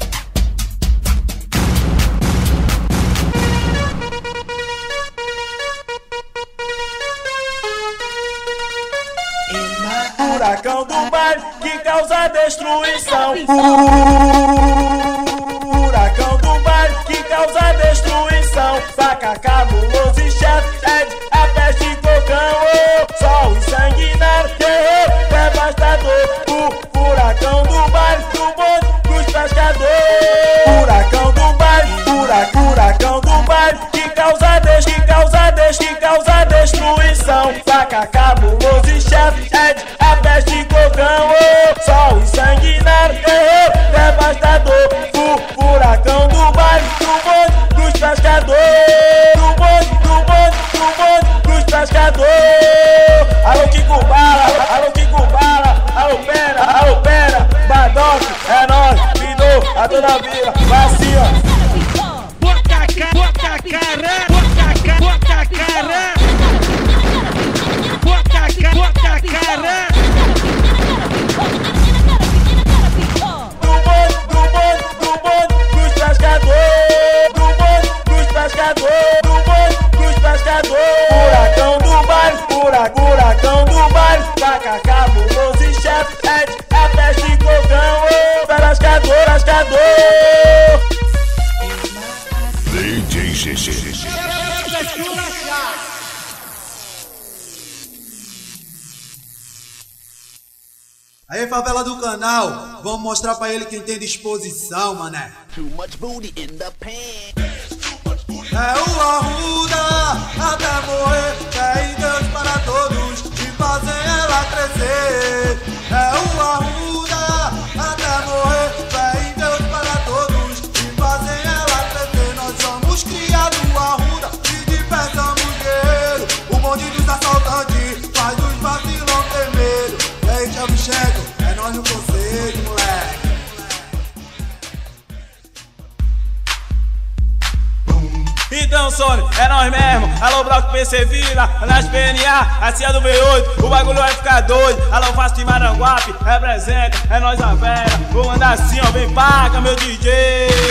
Furacão do baile que causa destruição. Furacão do baile que causa destruição. Faca, cabuloso e chefe, Ed, a peste e cocão. Oh, sol e sanguinário, guerreiro, devastador. O furacão do baile, do bonde dos pescadores. Furacão do baile, furacão, furacão do baile que causa des, que causa des, que causa destruição. Faca, cabuloso e chefe, Ed, a peste e cocão. Oh, sol e sanguinário, guerreiro, devastador. O furacão do baile, do bonde dos pescadores. Do bonde, do bonde, do bonde dos pescadores. Alô Kiko Bala, alô Kiko Bala, alô Pera, alô Pera, Badoc, é nóis, Vidou, a toda a vila, vai assim ó. Bota a cara, bota a cara, bota a cara, bota a cara, bota a cara, bota a cara. Do bonde, do bonde, do bonde dos pescadores. Do bonde dos pescadores. Do bonde dos pescadores. Furacão do baile, furacão, furacão do baile. Faca, cabuloso e chefe, Ed, é peste e cocão. Oh, pescador, pescador. D J G G. Aí, favela do canal, vamos mostrar pra ele quem tem disposição, mané. Too much booty in the pants. É o Arruda, até morrer, fé em Deus para todos e fazem ela crescer. É o Arruda, até morrer, fé em Deus para todos e fazem ela crescer. Nós somos criados Arruda e dispersamos guerreiro. O bonde dos assaltantes faz os vacilão ter medo. E aí, Tchevchenko, é nós no conceito, moleque. Então, Sony, é nós mesmo. Alô, Bloco P C Vila, nas P N A, a cia do V oito, o bagulho vai ficar doido. Alô, Fácil de Maranguape, representa, é nós a Vera. Vou mandar assim, ó, vem paca, meu D J.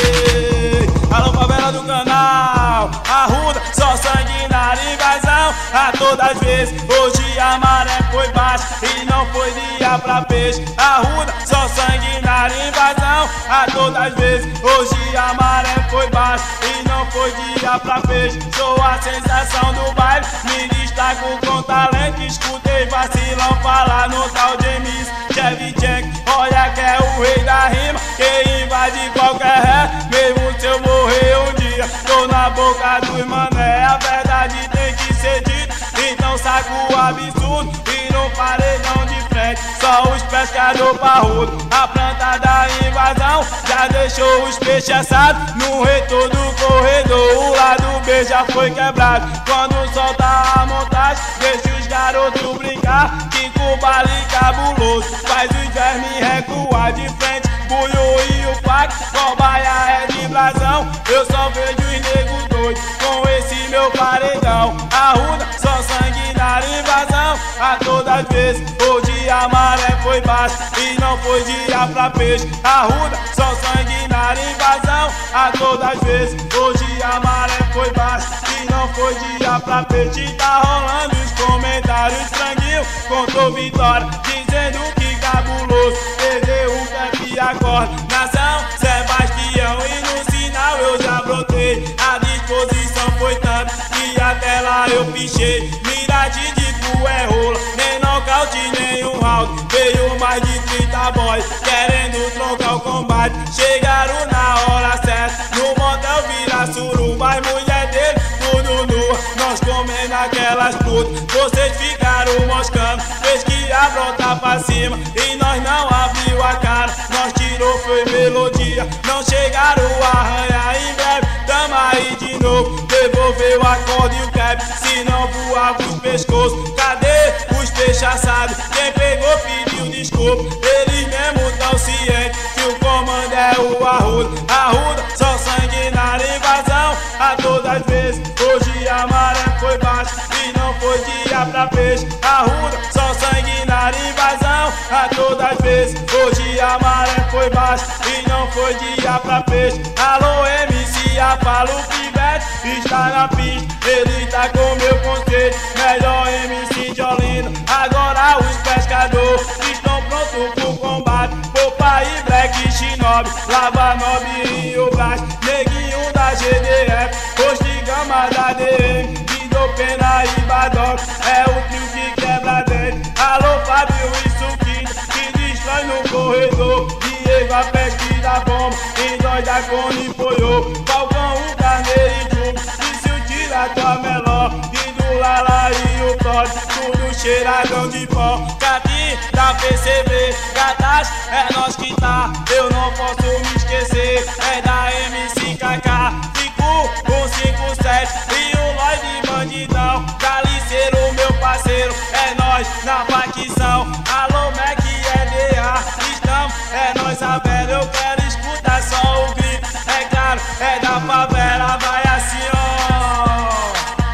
a todas as vezes. Hoje a maré foi baixa e não foi dia pra peixe. Arruda, só sanguinário, invasão a todas as vezes. Hoje a maré foi baixa e não foi dia pra peixe. Sou a sensação do baile, me destaco com talento. Escutei vacilão falar no tal de Miss Chevchenko. Olha que é o rei da rima, que invade qualquer ré. Mesmo se eu morrer um dia, tô na boca dos mané. A verdade tem que ser dita, então saco o absurdo e no paredão de frente só os pescador parrudo. A planta da invasão já deixou os peixes assados no retorno do corredor. O lado B já foi quebrado. Quando solta a montagem, deixa os garotos brincar. Que cubali cabuloso faz os vermes recuar de frente. Buiu e o Pac, cobaia é de blasão. Eu só vejo os negros doidos com esse meu paredão. Arruda, só sanguinário, invasão a todas as vezes. Hoje a maré foi baixa e não foi dia pra peixe. Arruda, só sanguinário, invasão a todas as vezes. Hoje a maré foi baixa e não foi dia pra peixe. Tá rolando os comentários, franguinho contou vitória, dizendo que cabuloso perdeu o cap e acorda. Nação Sebastião e no sinal eu já brotei. A disposição foi tanta que até lá eu pichei. Mirade de tu é rola, nem nocaute, nem um round. Veio mais de trinta boys querendo trocar o combate. Chegaram na hora certa, no motel vira suruba. As mulher dele tudo nua, nós comendo aquelas putas. Vocês ficaram moscando, fez que a brota pra cima e nós não abriu a cara. Nós tirou foi melodia, não chegaram a arranhar. Em breve tamo aí de novo, devolveu a corda e o cap, se não voava os pescoços. Cadê os peixes assados? Quem pegou pediu desculpa, eles mesmo tão cientes que o comando é o Arruda. Arruda, só sanguinário, invasão a todas as vezes. Hoje a maré foi baixa e não foi dia pra peixe. Arruda, só sanguinário, invasão a todas as vezes. Hoje a maré foi baixa e não foi dia pra peixe. Alô M C, Apalo, Pivete está na pista, ele tá com meu conselho. Melhor M C de Olinda, agora os pescadores estão prontos pro combate. Popa e Black Shinobi, Lava Nobre e o Blast, neguinho da G D F, hoje de gama da D M, Guido Pena e Badoc, é o trio que quebra dente. Alô Fábio e Suquita, que destrói no corredor. Diego a pesque da bomba, e nós da Cone Poiô. Falcão, o Carneiro e Jugo, e se o tira tua meló. E do Lala e o Todd, tudo cheiradão de pó. Cati da P C B, Gatas, é nós que tá, eu não posso me esquecer. É da M C K K, Fico com cinco sete e o Lloyd bandidão. Caliceiro, meu parceiro, é nós na facção. Alô Mac é D A, estamos, é nós a velha. Eu quero escutar só o grito, é claro, é da favela. Vai assim ó,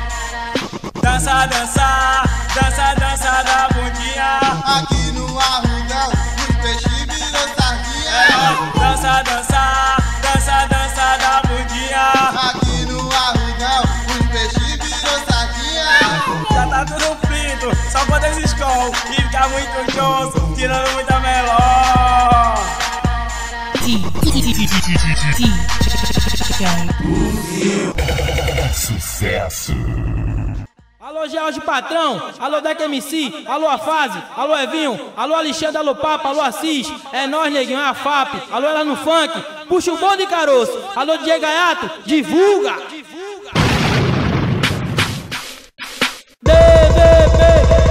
dança, dança, dança, dança da bundinha. Aqui no Arrudão, os peixes virou sardinha. É, dança, dança, dança, dança da bundinha. Aqui no Arrudão, os peixes virou sardinha. Já tá tudo frito, só quando eles escolam e fica muito josso, tirando muita meló. Sucesso. Alô George Patrão, alô Deck M C, alô A Fase, alô Evinho, alô Alexandre, alô Papa, alô Assis, é nós neguinho, é a F A P, alô ela no funk, puxa o bonde caroço, alô D J Gaiato, divulga! D V B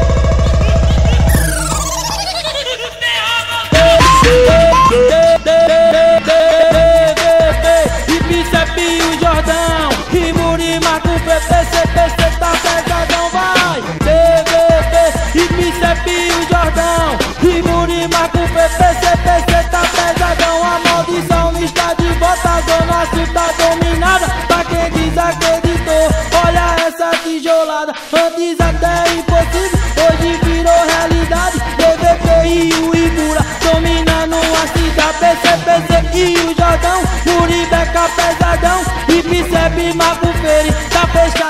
E Bicep e o Jordão, e Muri, Marco, P P C, P C tá pesadão, vai! D V B e Bicep e o Jordão, e Muri, Marco, P P C, P C tá pesadão. A maldição está de volta, a zona sul tá dominada. Pra quem desacreditou, olha essa tijolada. Antes até impossível, hoje virou realidade. D V B e o Ibura dominando a cidade. P C, P C e o Jordão, Muri, Beca pesadão. E Bicep, Marco, Feire tá fechado.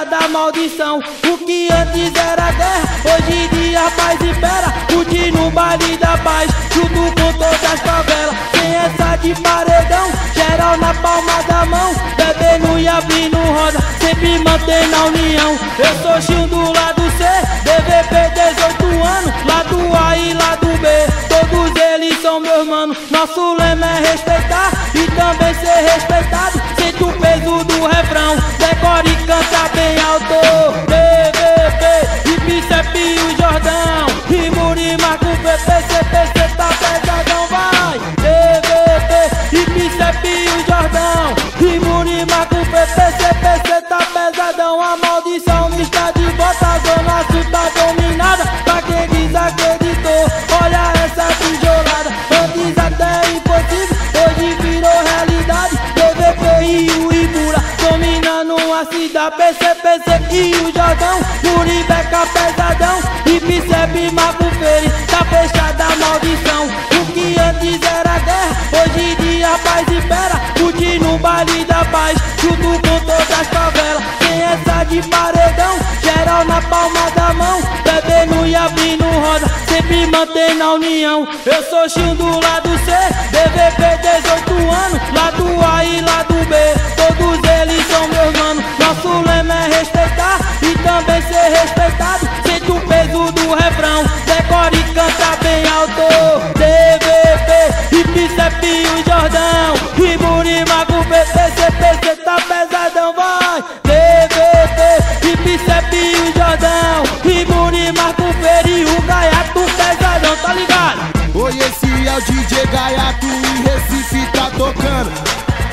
da maldição. O que antes era guerra, hoje em dia paz impera. Curte no baile da paz, junto com todas as favelas. Sem essa de paredão, geral na palma da mão. Bebendo e abrindo roda, sempre mantendo a união. Eu sou Xil do lado C, D V P dezoito anos. Lado A e lado B, todos eles são meus manos. Nosso lema é respeitar e também ser respeitado. Sente o peso do refrão, decore e canta bem alto. D V P, e Bicep e o Jordão, Rimo rima com P P, C P C tá pesadão, vai. D V P, e Bicep e o Jordão, Rimo rima com P P, C P C tá pesadão. A maldição está de volta, a zona sul tá dominada. Pra quem desacreditou, olha essa tijolada. Antes até impossível, hoje virou realidade. D V P e o Ibura dominando a cidade. P C P C e o Jordão, Muribeca pesadão. E Bicep Marco Feire, tá fechada a maldição. O que antes era guerra, hoje em dia paz impera. Curte no baile da paz, junto com todas as favelas. Sem essa de paredão, geral na palma da mão. Bebendo e abrindo roda, sempre mantendo a união. Eu sou Xil do lado C, D V P dezoito anos. Lado A e lado B, todos eles são meus manos. Nosso lema é respeitar e também ser respeitado. Sente o peso do refrão, decore e canta bem alto. D V P, e Bicep e o Jordão, Rimo rima com P P, C P C tá pesadão, vai. D V P, e Bicep e o Jordão, Rimo rima com Feire, o Gaiato pesadão, tá ligado? Oi, esse é o D J Gaiato e Recife tá tocando.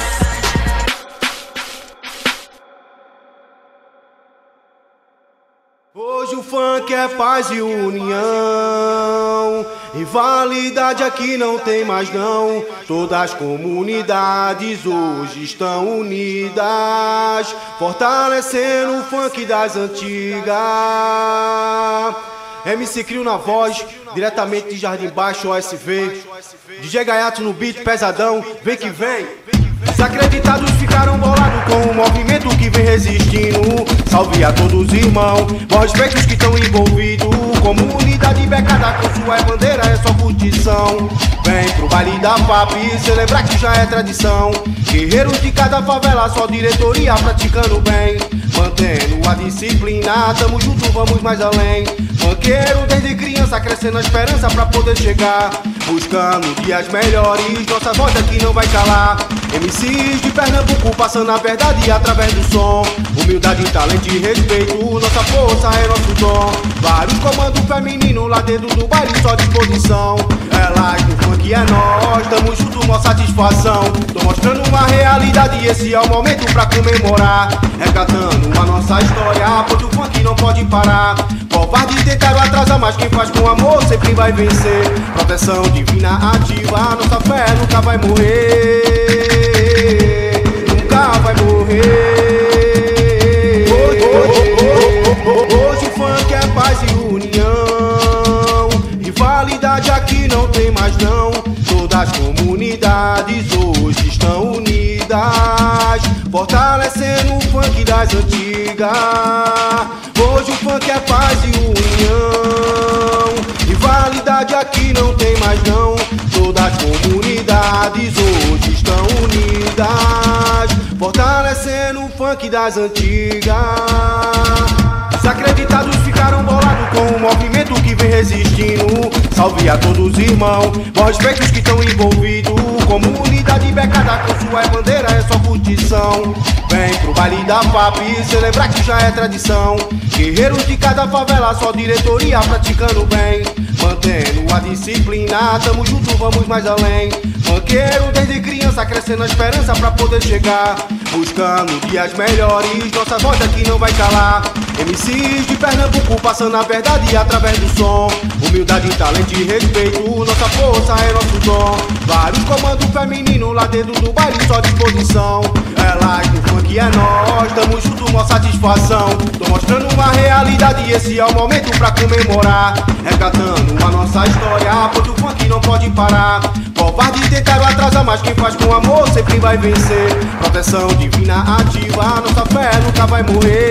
Hoje o funk é paz e união. Rivalidade aqui não tem mais não. Todas as comunidades hoje estão unidas, fortalecendo o funk das antigas. M C Crio na voz, diretamente de Jardim Baixo, O S V. D J Gaiato no beat, pesadão, vem que vem. Desacreditados ficaram bolados com o movimento que vem resistindo. Salve a todos irmãos, bom respeito os que estão envolvidos. Comunidade becada com sua bandeira é só curtição. Vem pro baile da F A P celebrar que já é tradição. Guerreiros de cada favela, só diretoria praticando bem. Mantendo a disciplina, tamo junto, vamos mais além. Funkeiro desde criança, crescendo a esperança pra poder chegar. Buscando dias melhores, nossa voz aqui não vai calar. M Cs de Pernambuco passando a verdade através do som. Humildade, talento e respeito, nossa força é nosso dom. Vários comandos femininos lá dentro do baile, só disposição. Elas do funk é nós, tamo junto, mó satisfação. Tô mostrando uma realidade e esse é o momento pra comemorar. Resgatando a nossa história, pois o funk não pode parar. Covardes tentaram atrasar, mas quem faz com amor sempre vai vencer. Proteção divina ativa, nossa fé nunca vai morrer. Nunca vai morrer. Hoje, hoje, hoje, hoje o funk é paz e união. Rivalidade aqui não tem mais não. Todas as comunidades hoje estão unidas, fortalecendo o funk das antigas. Hoje o funk é paz e união. Rivalidade aqui não tem mais não. Todas as comunidades hoje estão unidas, fortalecendo o funk das antigas. Desacreditados ficaram bolados com o movimento que vem resistindo. Salve a todos irmãos, bom respeito os que estão envolvidos. Comunidade becada com sua bandeira é só curtição. Vem pro baile da F A P celebrar que já é tradição. Guerreiros de cada favela, só diretoria praticando bem. Mantendo a disciplina, tamo junto, vamos mais além. Funkeiro desde criança, crescendo a esperança pra poder chegar. Buscando dias melhores, nossa voz aqui não vai calar. M Cs de Pernambuco passando a verdade através do som. Humildade, talento e respeito, nossa força é nosso dom. Vários comandos femininos lá dentro do baile, só disposição. Elas do funk é nós, tamo junto, mó satisfação. Tô mostrando uma realidade e esse é o momento pra comemorar. Resgatando a nossa história, pois o funk não pode parar. Covardes tentaram atrasar, mas quem faz com amor sempre vai vencer. Proteção inspiração divina ativa. Nossa fé nunca vai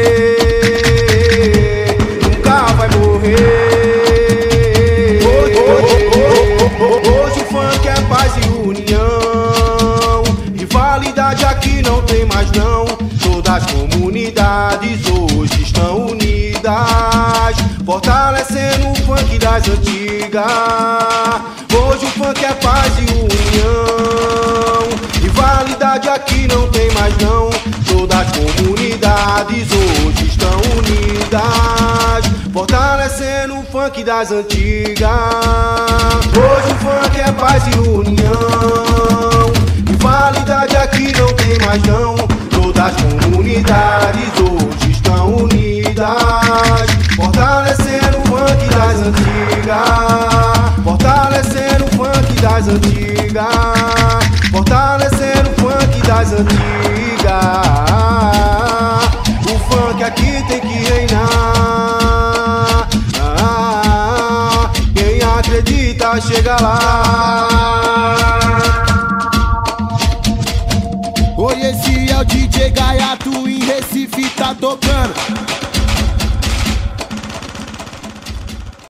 morrer, nunca vai morrer. Hoje, hoje, hoje, hoje o funk é paz e união. Rivalidade aqui não tem mais não. Todas as comunidades hoje estão unidas, fortalecendo o funk das antigas. Hoje o funk é paz e união. Rivalidade aqui não tem mais não. Todas as comunidades hoje estão unidas, fortalecendo o funk das antigas. Hoje o funk é paz e união. Rivalidade aqui não tem mais não. Todas as comunidades hoje estão unidas, fortalecendo o funk das antigas, fortalecendo o funk das antigas, fortalecendo o funk das antigas. O funk aqui tem que reinar. Ah, quem acredita chega lá. Oi, esse é o D J Gaiato em Recife, tá tocando.